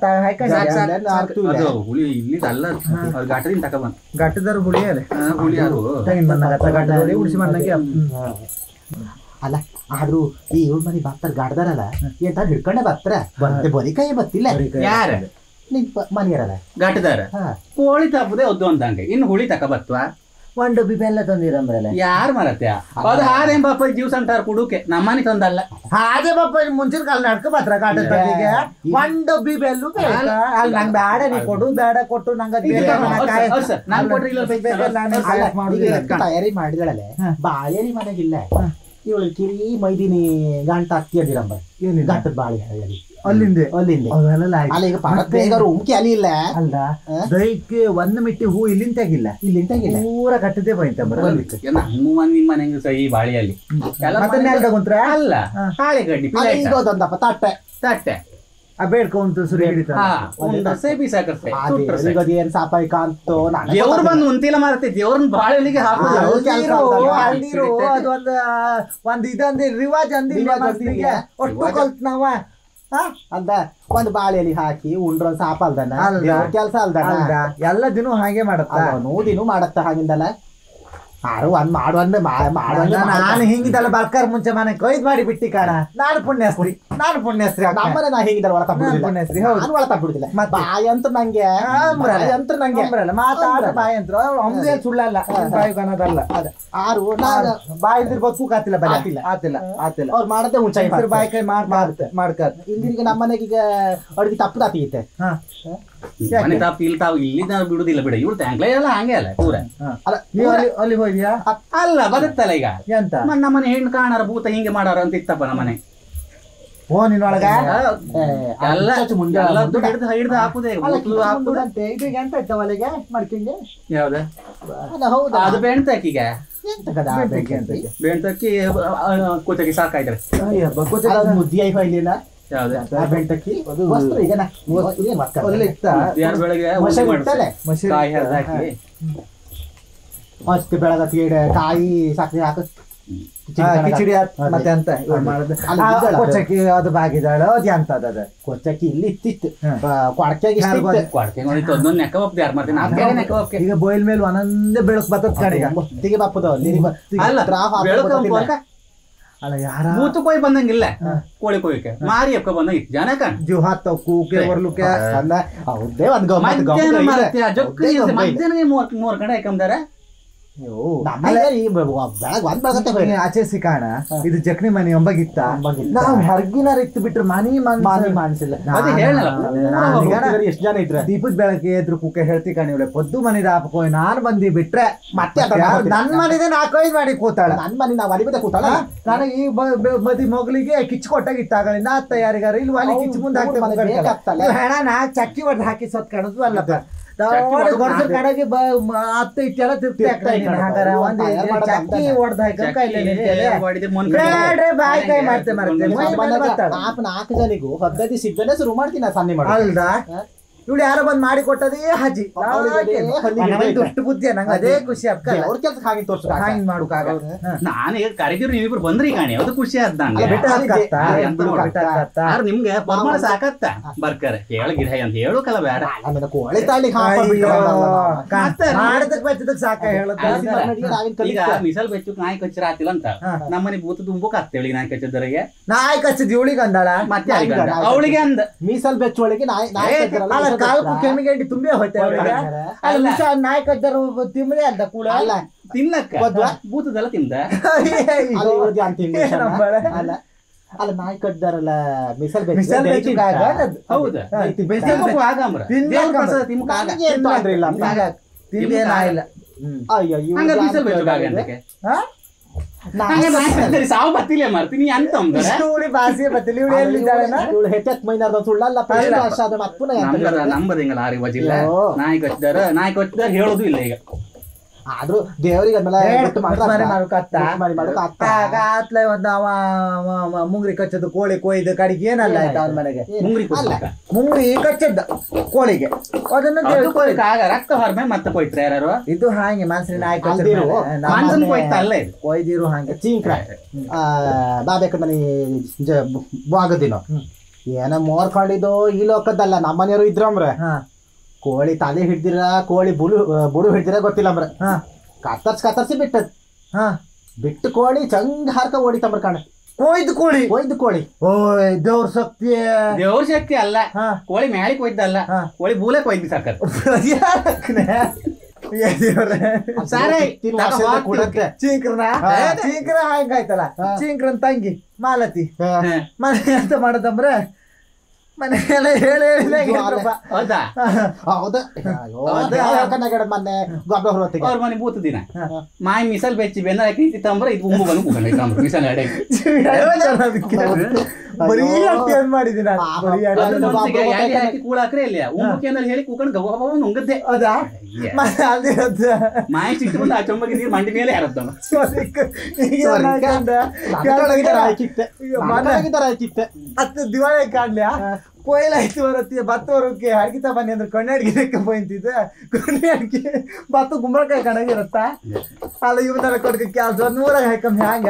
ಅದು ಹುಳಿ ಇಲ್ಲಿ ಅಲ್ಲ ಅವ್ರ ಘಾಟದಿಂದ ತಕೊಂಡ್ ಗಟ್ಟದಾರು ಹುಳಿ ಅಲ್ಲ ಹುಳಿ ಯಾರು ತೆಗಿನ್ ಬಂದಾಗ ಗಟ್ಟದ ಹುಳಿ ಉಡಿಸಿ ಬಂದಂಗೆ ಅಲ್ಲ ಆದ್ರೂ ಈ ಇವ್ರ ಮನೆ ಬರ್ತಾರ ಗಾಡ್ದಾರಲ್ಲ ಎಂತ ಹಿಡ್ಕೊಂಡೆ ಬರ್ತಾರ ಬಂತೆ ಬರೀ ಕೈ ಬತ್ತಿಲ್ಲ ಯಾರ ನಿನ್ ಮನೆಯರಲ್ಲ ಘಾಟದಾರ ಕೋಳಿ ತಪ್ಪದೆ ಒದ್ದು ಅಂದಂಗೆ ಇನ್ನು ಹುಳಿ ತಕ ಬತ್ವಾ ಒಂದ್ ಡಬ್ಬಿ ಬೆಲ್ಲ ತಂದಿರಂಬ್ರಲ್ಲ ಯಾರು ಮರತ್ಯ ಅದು ಹಾರೇಂ ಬಾಪ ಜೀವ ಸಂಟಾರ ಕುಡುಕೆ ನಮ್ಮನೆ ತಂದಲ್ಲ ಹಾಗೆ ಬಾಪ ಮುಂಚಿನ ಕಾಲ ನಡ್ಕ ಬತ್ರ ಕಾಟದ ಬದಿಗೆ ಒಂದ್ ಡಬ್ಬಿ ಬೆಲ್ಲು ಬೇಕಾ ಅಲ್ಲಿ ನಂಗೆ ಬೇಡ ನೀ ಕೊಡು ಬೇಡ ಕೊಟ್ಟು ನಂಗೆ ನಾನು ಕೊಟ್ರಿ ಇಲ್ಲ ತಯಾರಿ ಮಾಡಿದಳಲೆ ಬಾಳೆಲಿ ಮನೆಗಿಲ್ಲ ಇವಳು ಕಿರಿ ಮೈದಿನಿ ಗಂಟ ಅಕ್ಕಿ ಅದಿರಂಬ ಗಂಟದ ಬಾಳೆ ಹೇಳಿ ಅಲ್ಲಿಂದ ಅಲ್ಲಿಂದ ಅಲ್ಲ ಈಗ ಬೇಗ ಉಮ್ಕಿ ಅಲ್ಲಿ ಇಲ್ಲ ಅಲ್ಲ ದೈಕ್ಕೆ ಒಂದ್ ಮಿಟ್ಟಿ ಹೂ ಇಲ್ಲಿಂದ ತೆಗಿಲ್ಲ ಇಲ್ಲಿಂದ ತೆಗಿಲ್ಲ ಪೂರ ಕಟ್ಟದೆ ಬಂತ ನಮ್ಮ ನಿಮ್ಮ ಮನೆಗೆ ಸಹ ಈ ಬಾಳೆಯಲ್ಲಿ ಕುಂತ್ರ ಅಲ್ಲ ಹಾಳೆ ಗಡ್ಡಿ ಇಗೋದೊಂದಪ್ಪ ತಟ್ಟೆ ತಟ್ಟೆ ಆ ಬೇಡ್ಕೊಂತ ಸುರಿ ಏನ್ ಸಾಪಾಯಿಕ ಅಂತೋ ದೇವ್ರು ಬಂದು ಉಂತಿಲ್ಲ ಮಾರತ್ತೆ ದೇವ್ರನ್ನ ಬಾಳೆಲಿಗೆ ಹಾಕೋದು ಅದೊಂದ ಒಂದ್ ಇದಂದಿ ರಿವಾಜ್ ಅಂದಿಲ್ಲ ಒಟ್ಟು ಕಲ್ತ್ ನಾವ ಅಂತ ಒಂದ್ ಬಾಳೆಲಿ ಹಾಕಿ ಉಂಡ್ರ ಸಾಪ ಅಲ್ದನ ಕೆಲ್ಸ ಅಲ್ದನ ಎಲ್ಲ ದಿನ ಹಾಗೆ ಮಾಡತ್ತ ನೂದಿನೂ ಮಾಡತ್ತ ಹಾಗಿಂದಲ್ಲ ಆರು ಒಂದ್ ಮಾಡುವಂದ್ರೆ ಮಾಡುವಂದ್ರೆ ನಾನು ಹಿಂಗಿದ್ದಲ್ಲ ಬರ್ಕಾರ್ ಮುಂಚೆ ಮನೆ ಕೊಯ್ದು ಮಾಡಿ ಬಿಟ್ಟಿ ಕಾಣ ನಾನು ಪುಣ್ಯಸ್ತ್ರೀ ನಾನು ಪುಣ್ಯಸ್ತ್ರೀ ನಮ್ಮನೆ ನಾ ಹಿಂಗಿದ್ದಲ್ಲ ಒಳ ಪುಣ್ಯಸ್ತ್ರೀ ನಾನು ಒಳ ತಪ್ಪಿಡುದಿಲ್ಲ ಬಾಯಿ ಅಂತ ನಂಗೆ ಅಂತ ನಂಗೆ ಮಾತಾಡ ಬಾಯಿ ಅಂತ ಅಮ್ದೇ ಸುಳ್ಳಲ್ಲ ಬಾಯಿ ಕಾಣೋದಲ್ಲ ಅದ ಆರು ಬಾಯಿ ಇದ್ರ ಬದುಕು ಆತಿಲ್ಲ ಬರೀ ಆತಿಲ್ಲ ಆತಿಲ್ಲ ಆತಿಲ್ಲ ಅವ್ರು ಮಾಡದೆ ಮುಂಚೆ ಬಾಯಿ ಕೈ ಮಾಡ್ತಾ ಮಾಡ್ಕ ಇಂದಿರಿಗೆ ನಮ್ಮನೆಗೆ ಈಗ ಅಡುಗೆ ತಪ್ಪು ತಾತೀತೆ ಹಾ ಮನೆ ತಾಪ ಇಲ್ಲಿ ತಾವು ಇಲ್ಲಿ ನಾವು ಬಿಡುದಿಲ್ಲ ಬಿಡ ಇವ್ರು ಟ್ಯಾಂಕ್ಲ ಎಲ್ಲ ಹಂಗೆ ಅಲ್ಲ ಪೂರ ಅಲ್ಲ ನೀವು ಅಲ್ಲಿ ಅಲ್ಲಿ ಹೋದ್ಯಾ ಅಲ್ಲ ಬದುಕ್ತಲ್ಲ ಈಗ ಎಂತ ನಮ್ಮನೆ ಹೆಣ್ಣು ಕಾಣಾರ ಭೂತ ಹಿಂಗೆ ಮಾಡಾರ ಅಂತ ಇತ್ತಪ್ಪ ನಮ್ಮನೆ ಓ ನಿನ್ನೊಳಗ ಎಲ್ಲ ಹಿಡ್ದು ಹಿಡ್ದು ಹಾಕುದೇ ಹಾಕುದಂತೆ ಇದು ಎಂತ ಇತ್ತ ಒಲೆಗೆ ಮಾಡ್ಕೊಂಡೆ ಯಾವ್ದ ಹೌದಾ ಅದು ಬೆಣ್ತಕ್ಕೀಗ ಎಂತ ಕದ ಬೆಣ್ತಕ್ಕಿ ಕೂತಕ್ಕೆ ಸಾಕಾಯ್ತಾರೆ ಮುದ್ದಿ ಆಯ್ತು ಇಲ್ಲಿಲ್ಲ ಯಾವ್ದು ಬೆಳ್ತಕ್ಕಿ ವಸ್ತು ಈಗ ಬೆಳಗ್ಗೆ ಕಾಯಿ ಹಾಕಿ ಮಸ್ತ್ ಬೆಳಗ್ಗೆ ಕಾಯಿ ಸಕ್ಕರೆ ಹಾಕ ಕಿಚಡಿ ಮತ್ತೆ ಅಂತ ಕೊಚ್ಚಕ್ಕಿ ಅದು ಬಾಗಿದಾಳ ಅದ್ ಎಂತದ ಅದ ಕೊಚ್ಚಕ್ಕಿ ಇಲ್ಲಿ ಇತ್ತಿತ್ತು ಕೊಡಕೆಗೆ ಕೊಡಕೆ ನೋಡಿತ್ತು ಅದೊಂದು ನೆಕ್ಕ ಒಪ್ಪ ಯಾರು ಮಾಡ್ತೀನಿ ನಮ್ಗೆ ನೆಕ್ಕ ಒಪ್ಪ ಈಗ ಬೋಯಿಲ್ ಮೇಲೆ ಒಂದೊಂದೇ ಬೆಳಕು ಬರ್ತದ ಕಡೆಗೆ ಗೊತ್ತಿಗೆ ಬಾಪದ ಅಲ್ಲ ಯಾರ ಮೂತು ಕೊಯ್ ಬಂದಂಗಿಲ್ಲ ಕೋಳಿ ಕೊಯ್ಕೆ ಮಾರಿ ಅಪ್ಪ ಬಂದಂಗ ಜನ ಕಣ್ ಜೀವ ಹತ್ತ ಕೂಕೆ ಬರ್ಲುಕೆ ಹೌದೇ ಒಂದ್ ಮಧ್ಯಾಹ್ನ ಮಧ್ಯಾಹ್ನ ಮೂರ್ ಮೂರ್ ಕಡೆ ಹಾಕಂದಾರ ಬೆಳಗ್ ಒಂದ್ ಬೆಳಗತ್ತೆ ಆಚೆ ಸಿಕ್ಕಾಣ ಇದು ಜಕ್ನಿ ಮನಿ ಒಂಬಗಿತ್ತ ನಾವು ಹೊರಗಿನಾರ ಇತ್ತು ಬಿಟ್ರೆ ಮನಿ ಮನಿ ಮಾನ್ಸಿಲ್ಲ ಎಷ್ಟ್ ಜನ ಇದ್ರೆ ದೀಪದ ಬೆಳಗ್ಗೆ ಎದ್ರು ಕುಕ್ಕ ಹೇಳ್ತಿ ಕಾಣಿ ಇವಳೆ ಪೊದ್ದು ಮನಿ ಹಾಕೋಯ್ ನಾನ್ ಬಂದಿ ಬಿಟ್ರೆ ಮತ್ತೆ ನನ್ ಮನಿದೆ ನಾಲ್ಕೈದು ಮಾಡಿ ಕೂತಾಳ ನನ್ ಮನಿ ನಾವ್ ಅಲಿಬದ ಕೂತಾಳ ನಾನು ಈ ಮದಿ ಮೊಗ್ಲಿಗೆ ಕಿಚ್ಚು ಕೊಟ್ಟಾಗ ಇತ್ತಾಗಳಿಂದ ಅತ್ತ ಯಾರಿಗಾರ ಇಲ್ಲಿ ಅಲ್ಲಿ ಕಿಚ್ಚು ಮುಂದೆ ಹಾಕ್ತೇವೆ ಹೆಣ ನಾ ಚಕ್ಕಿ ಒಟ್ಟು ಹಾಕಿ ಸತ್ ಕಾಣದು ಅಲ್ಲಪ್ಪ ಗೊಡ್ಸ ಕಡೆಗೆ ಹತ್ತು ಇಟ್ಟೆಲ್ಲ ಚಕ್ಕಿ ಹೊಡ್ದ ಬಾಯಿ ಕೈ ಮಾಡ್ತೆ ನಾಲ್ಕು ಜನಿಗೂ ಪದ್ಧತಿ ಸಿಗ್ತಾನೆ ಶುರು ಮಾಡ್ತೀನಿ ಸನ್ನೆ ಮಾಡಿ ಅಲ್ದಾ ಇವಳು ಯಾರೋ ಬಂದ್ ಮಾಡಿ ಕೊಟ್ಟದೇ ಹಜ್ಜಿ ದೊಡ್ಡ ಬುದ್ಧಿ ನಂಗೆ ಅದೇ ಖುಷಿ ಅಕ್ಕ ಅವ್ರ ಕೆಲ್ಸ ಹಾಗೆ ತೋರ್ಸ ಹಾಗೆ ಮಾಡುಕಾಗ ನಾನು ಕರೆದಿರು ನೀವಿಬ್ರು ಬಂದ್ರಿ ಕಾಣಿ ಅದು ಖುಷಿ ಆದ್ ನಂಗೆ ನಿಮ್ಗೆ ಪರ್ಮಾಣ ಸಾಕತ್ತ ಬರ್ಕರೆ ಹೇಳ ಗಿಡ ಅಂತ ಹೇಳೋಕಲ್ಲ ಬೇಡ ಕೋಳಿ ತಾಳಿ ಮಾಡದಕ್ ಬಚ್ಚದಕ್ ಸಾಕ ಹೇಳುತ್ತ ಈಗ ಮಿಸಲ್ ಬೆಚ್ಚಕ್ ನಾಯಿ ಕಚ್ಚರ ಆತಿಲ್ಲ ಅಂತ ನಮ್ಮನೆ ಬೂತ ತುಂಬಕ್ ಆಗ್ತೇಳಿ ನಾಯಿ ಕಚ್ಚದರಿಗೆ ನಾಯಿ ಕಚ್ಚದ್ ಇವಳಿಗೆ ಅಂದಾಳ ಮತ್ತೆ ಅವಳಿಗೆ ಅಂದ ಮೀಸಲ್ ಬೆಚ್ಚೊಳಗೆ ನಾಯಿ ನಾಯಿ ಕಾಲ್ಕು ಕೆಮ್ಮಿಗೆಂಡಿ ತುಂಬೇ ಹೋಯ್ತೇವೆ ನಾಯಿ ಕದ್ದರು ತಿಮ್ಮದೇ ಅಂತ ಕೂಡ ಅಲ್ಲ ತಿನ್ನಕ್ಕ ಬೂತದೆಲ್ಲ ತಿಂದ ಅಲ್ಲ ಅಲ್ಲ ನಾಯಿ ಕದ್ದಾರಲ್ಲ ಮಿಸಲ್ ಮಿಸಲ್ ಹೌದಾ ತಿಂದೇನಾಗಿಲ್ಲ ಸಾವು ಬತ್ತಿಲ್ಲ ಮಾಡ್ತೀನಿ ಅಂತ ಭಾಷೆ ಬತ್ತಿಲ್ಲ ಇವಳು ಎಲ್ಲಿದ್ದಾಳೆ ಇವಳು ಹೆಚ್ಚೆತ್ ಮೈನಾರ್ದ ಸುಳ್ಳಲ್ಲ ನಂಬದ ಹಿಂಗಲ್ಲ ಆರಿ ವಜಿಲ್ಲ ನಾಯಿ ಕಚ್ಚಿದಾರ ನಾಯಿ ಕಚ್ಚಿದಾರ ಹೇಳೋದು ಇಲ್ಲ ಈಗ ಆದ್ರೂ ದೇವರಿಗೆ ಮುಂಗ್ರಿ ಕಚ್ಚದು ಕೋಳಿ ಕೊಯ್ದು ಕಡೆಗೆ ಏನಲ್ಲ ಆಯ್ತು ಅವನ ಮನೆಗೆ ಮುಂಗ್ರಿ ಮುಂಗ್ರಿ ಕಚ್ಚದ್ದ ಕೋಳಿಗೆ ಅದನ್ನು ರಕ್ತ ಹೊರಮೆ ಮತ್ತೆ ಕೊಯ್ತಾರೆ ಯಾರು ಇದು ಹಾಗೆ ಮನ್ಸಿನ ನಾಯಿ ಕೊಯ್ತಲ್ಲ ಕೊಯ್ದಿರು ಹಾಗೆ ಚೀಂಕ್ರ ಬಾಬೇಕ ಮನೆ ಬಾಗದಿನೋ ಏನ ಮೋರ್ಕೊಂಡಿದ್ದು ಈ ಲೋಕದಲ್ಲ ನಮ್ಮನೆಯವರು ಇದ್ರಮ್ರ ಕೋಳಿ ತಲೆ ಹಿಡ್ದಿರ ಕೋಳಿ ಬುಡು ಬುಡು ಹಿಡ್ದಿರ ಗೊತ್ತಿಲ್ಲ ಅಂಬ್ರ ಕತ್ತರ್ಸ್ ಕತ್ತರ್ಸಿ ಬಿಟ್ಟದ್ ಹಾ ಬಿಟ್ಟು ಕೋಳಿ ಚಂದ ಹಾರ್ಕ ಓಡಿತಂಬ್ರ ಕಾಣ ಕೊಯ್ದು ಕೋಳಿ ಕೊಯ್ದು ಕೋಳಿ ಓಯ್ ದೇವ್ರ ಶಕ್ತಿ ದೇವ್ರ ಶಕ್ತಿ ಅಲ್ಲ ಕೋಳಿ ಮ್ಯಾಳಿ ಕೊಯ್ದಲ್ಲ ಕೋಳಿ ಬೂಲೆ ಕೊಯ್ದು ಸಾಕತ್ ಚೀಂಕ್ರನ ಚೀಂಕ್ರ ಹಾಗಾಯ್ತಲ್ಲ ಚೀಂಕ್ರನ್ ತಂಗಿ ಮಾಲತಿ ಮನೆ ಅಂತ ಮಾಡದಂಬ್ರೆ ಮನೆಯೆಲ್ಲ ಹೇಳಿ ಹೌದಾ ಹೌದಾ ಮೊನ್ನೆ ಗೊಬ್ಬರ ಹೊರತಿಗೆ ಅವ್ರ ಮನೆ ಬೂತ ದಿನ ಮಾಯಿ ಮಿಸಲ್ ಬೆಚ್ಚಿ ಬೆನ್ನ ಹಾಕಿ ತಂಬ್ರ ಇದು ಉಂಬು ಬಂದು ಕೂಕೊಂಡು ಮಿಸಲ್ ಅಡೆ ಬರೀ ಏನ್ ಮಾಡಿದೀನಿ ಹಾಕಿ ಕೂಳ ಹಾಕ್ರೆ ಇಲ್ಲ ಉಂಬುಕ್ಕೆ ಅಂದ್ರೆ ಹೇಳಿ ಕೂಕೊಂಡು ಗವ ನುಂಗದ್ದೆ ಹೌದಾ ಮಾಯಿ ಸಿಟ್ಟು ಬಂದು ಆ ಚೊಂಬಗೆ ನೀರು ಮಂಡಿ ಮೇಲೆ ಯಾರತ್ತವ ಹತ್ತು ದಿವಾಳಿ ಕಾಣ್ಲ್ಯಾ ಕೊಯ್ಲಾಯ್ತು ಬರತ್ತಿ ಭತ್ತ ಬರೋಕೆ ಅಡ್ಗಿತ ಬನ್ನಿ ಅಂದ್ರೆ ಕಣ್ಣಾಡ್ಗಿರಕ್ಕೆ ಬೈತಿದ್ದೆ ಕಣ್ಣಾಡ್ಗಿ ಭತ್ತ ಗುಂಬಳಕಾಯಿ ಕಣಗಿರತ್ತ ಅಲ್ಲ ಇವನ್ನೆಲ್ಲ ಕೊಡ್ಕ ಕೆಲಸ ನೂರಾಗ ಹಾಕಮ್ ಹ್ಯಾಂಗ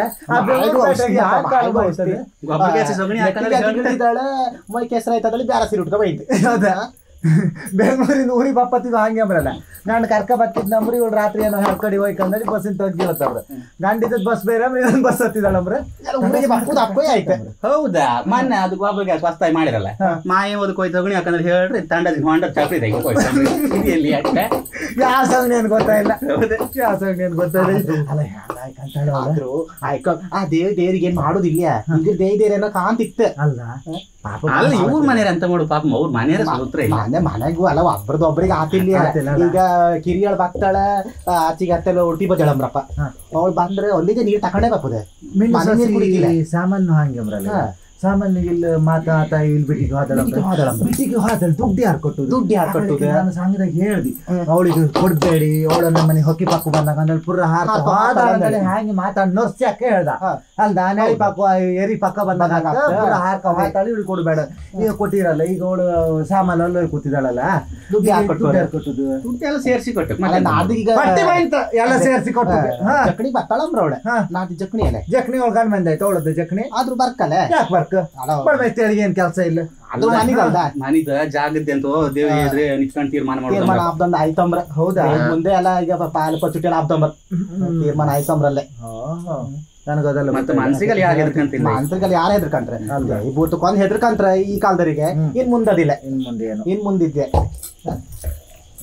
ಮೈ ಕೆಸರ ಆಯ್ತದಲ್ಲಿ ಬ್ಯಾರ ಸೀರೆ ಉಟ್ಕ ಬೈತಿ ಹೌದಾ ಬೆಂಗಳೂರಿಂದ ಊರಿಗೆ ಬಪ್ಪತ್ತಿದ್ದು ಹಂಗೆ ಅಂಬ್ರಲ್ಲ ನಾನು ಕರ್ಕ ಬತ್ತಿದ್ ನಂಬ್ರಿ ಇವಳು ರಾತ್ರಿ ಏನೋ ಕಡೆ ಹೋಯ್ಕಂದ್ರೆ ಬಸ್ಸಿನ ತೆಗ್ದಿರತ್ತವ್ರ ಗಂಡಿದ್ದದ್ ಬಸ್ ಬೇರೆ ಬಸ್ ಹತ್ತಿದಾಳಂಬ್ರೆ ಊರಿಗೆ ಬಪ್ಪುದು ಅಪ್ಪೇ ಆಯ್ತು ಹೌದಾ ಮೊನ್ನೆ ಅದು ಗೊಬ್ಬರ ಸ್ವಸ್ತಾಗಿ ಮಾಡಿರಲ್ಲ ಮಾಯ ಓದಕ್ಕೆ ಹೋಯ್ತು ತಗೊಣಿ ಯಾಕಂದ್ರೆ ಹೇಳ್ರಿ ತಂಡ ಹೊಂಡ ಚಾಪ್ರಿ ಎಲ್ಲಿ ಯಾವ ಸಗಣಿ ಏನ್ ಗೊತ್ತಾಯಿಲ್ಲ ಯಾವ ಸಗಣಿ ಏನ್ ಗೊತ್ತಾಯಿಲ್ಲ ಆದ್ರೂ ಆಯ್ಕ ಆ ದೇವ್ ದೇವ್ರಿಗೆ ಏನ್ ಮಾಡುದಿಲ್ಲ ಇದ್ರ ದೇವ್ ದೇವ್ರೇನೋ ಕಾಂತಿತ್ತು ಅಲ್ಲ ಅಲ್ಲ ಇವ್ರ ಮನೆಯವ್ರ ಅಂತ ಮಾಡು ಪಾಪ ಅವ್ರ ಮನೆಯವ್ರ ಸೂತ್ರ ಇಲ್ಲ ಮನೆ ಮನೆಗೂ ಅಲ್ಲ ಒಬ್ರದ್ದು ಒಬ್ರಿಗೆ ಆತಿಲ್ಲ ಈಗ ಕಿರಿಯಳ್ ಬಾಕ್ತಾಳ ಆಚಿಗೆ ಅತ್ತೆಲ್ಲ ಉಲ್ಟಿ ಬಜಳಂಬ್ರಪ್ಪ ಅವಳು ಬಂದ್ರೆ ಅಲ್ಲಿಗೆ ನೀರ್ ತಕೊಂಡೇ ಬಪ್ಪದೆ ಸಾಮಾನು ಹಂಗೆ ಅಂಬ್ರಲ್ಲ ಸಾಮಾನ್ಯ ಇಲ್ಲಿ ಮಾತಾತ ಇಲ್ಲಿ ಬಿಟ್ಟಿಗೆ ಹೋದಳ ಬಿಟ್ಟಿಗೆ ಹೋದಳ ದುಡ್ಡು ಯಾರು ಕೊಟ್ಟು ದುಡ್ಡು ಯಾರು ಕೊಟ್ಟು ನಾನು ಸಂಘದಾಗ ಹೇಳ್ದಿ ಅವಳಿಗೆ ಕೊಡ್ಬೇಡಿ ಅವಳ ನಮ್ಮನೆ ಹೊಕ್ಕಿ ಪಾಕು ಬಂದಾಗ ಅಂದ್ರೆ ಪುರ ಹಾರ ಹ್ಯಾಂಗೆ ಮಾತಾಡ್ ನರ್ಸ್ಯಾಕೆ ಹೇಳ್ದ ಅಲ್ದ ನೆಳಿ ಪಾಕು ಎರಿ ಪಕ್ಕ ಬಂದಾಗ ಪುರ ಹಾರ್ಕ ಮಾತಾಡಿ ಇವಳು ಕೊಡ್ಬೇಡ ಈಗ ಕೊಟ್ಟಿರಲ್ಲ ಈಗ ಅವಳು ಸಾಮಾನು ಅಲ್ಲ ಕೂತಿದ್ದಾಳಲ್ಲ ದುಡ್ಡು ಯಾರು ಕೊಟ್ಟು ಕೊಟ್ಟುದು ದುಡ್ಡು ಎಲ್ಲ ಸೇರಿಸಿ ಕೊಟ್ಟು ಎಲ್ಲ ಸೇರಿಸಿ ಕೊಟ್ಟು ಜಕ್ಣಿ ಬರ್ತಾಳಂಬ್ರ ಅವಳೆ ನಾಟಿ ಜಕ್ಣಿ ಅಲ್ಲ ಜಕ್ಣಿ ಒಳಗ ಗಂಡ ಬಂದಾಯ್ತು ಅವಳದ್ದು ಜಕ್ಣಿ ಆದ್ರೂ ಬರ್ಕಲ್ಲ ಯಾಕೆ ಬರ್ಕ ಬಡ್ಬೈತಿ ಏನ್ ಕೆಲಸ ಇಲ್ಲ ಅದು ಮನಿಗಲ್ದ ಮನಿದ ಜಾಗದ್ದೆ ಅಂತ ದೇವಿ ಎದುರು ನಿಂತ್ಕೊಂಡು ತೀರ್ಮಾನ ಮಾಡೋದು ತೀರ್ಮಾನ ಆಬ್ದಂದ ಆಯ್ತಂಬ್ರ ಹೌದಾ ಮುಂದೆ ಎಲ್ಲ ಈಗ ಪಾಲು ಪಚ್ಚುಟಿ ಎಲ್ಲ ಆಬ್ದಂಬ್ರ ತೀರ್ಮಾನ ಆಯ್ತಂಬ್ರಲ್ಲೇ ನನಗದಲ್ಲ ಮತ್ತೆ ಮನ್ಸಿಗಲ್ಲಿ ಯಾರು ಹೆದರ್ಕಂತಿಲ್ಲ ಮನ್ಸಿಗಲ್ಲಿ ಯಾರು ಹೆದರ್ಕಂಟ್ರೆ ಈ ಬೂತಕ್ಕೊಂದು ಹೆದರ್ಕಂಟ್ರೆ ಈ ಕಾಲದವರಿಗೆ ಇನ್ ಮುಂದದಿಲ್ಲ ಇನ್ ಮುಂದೆ ಏನು ಇನ್ ಮುಂದಿದ್ದೆ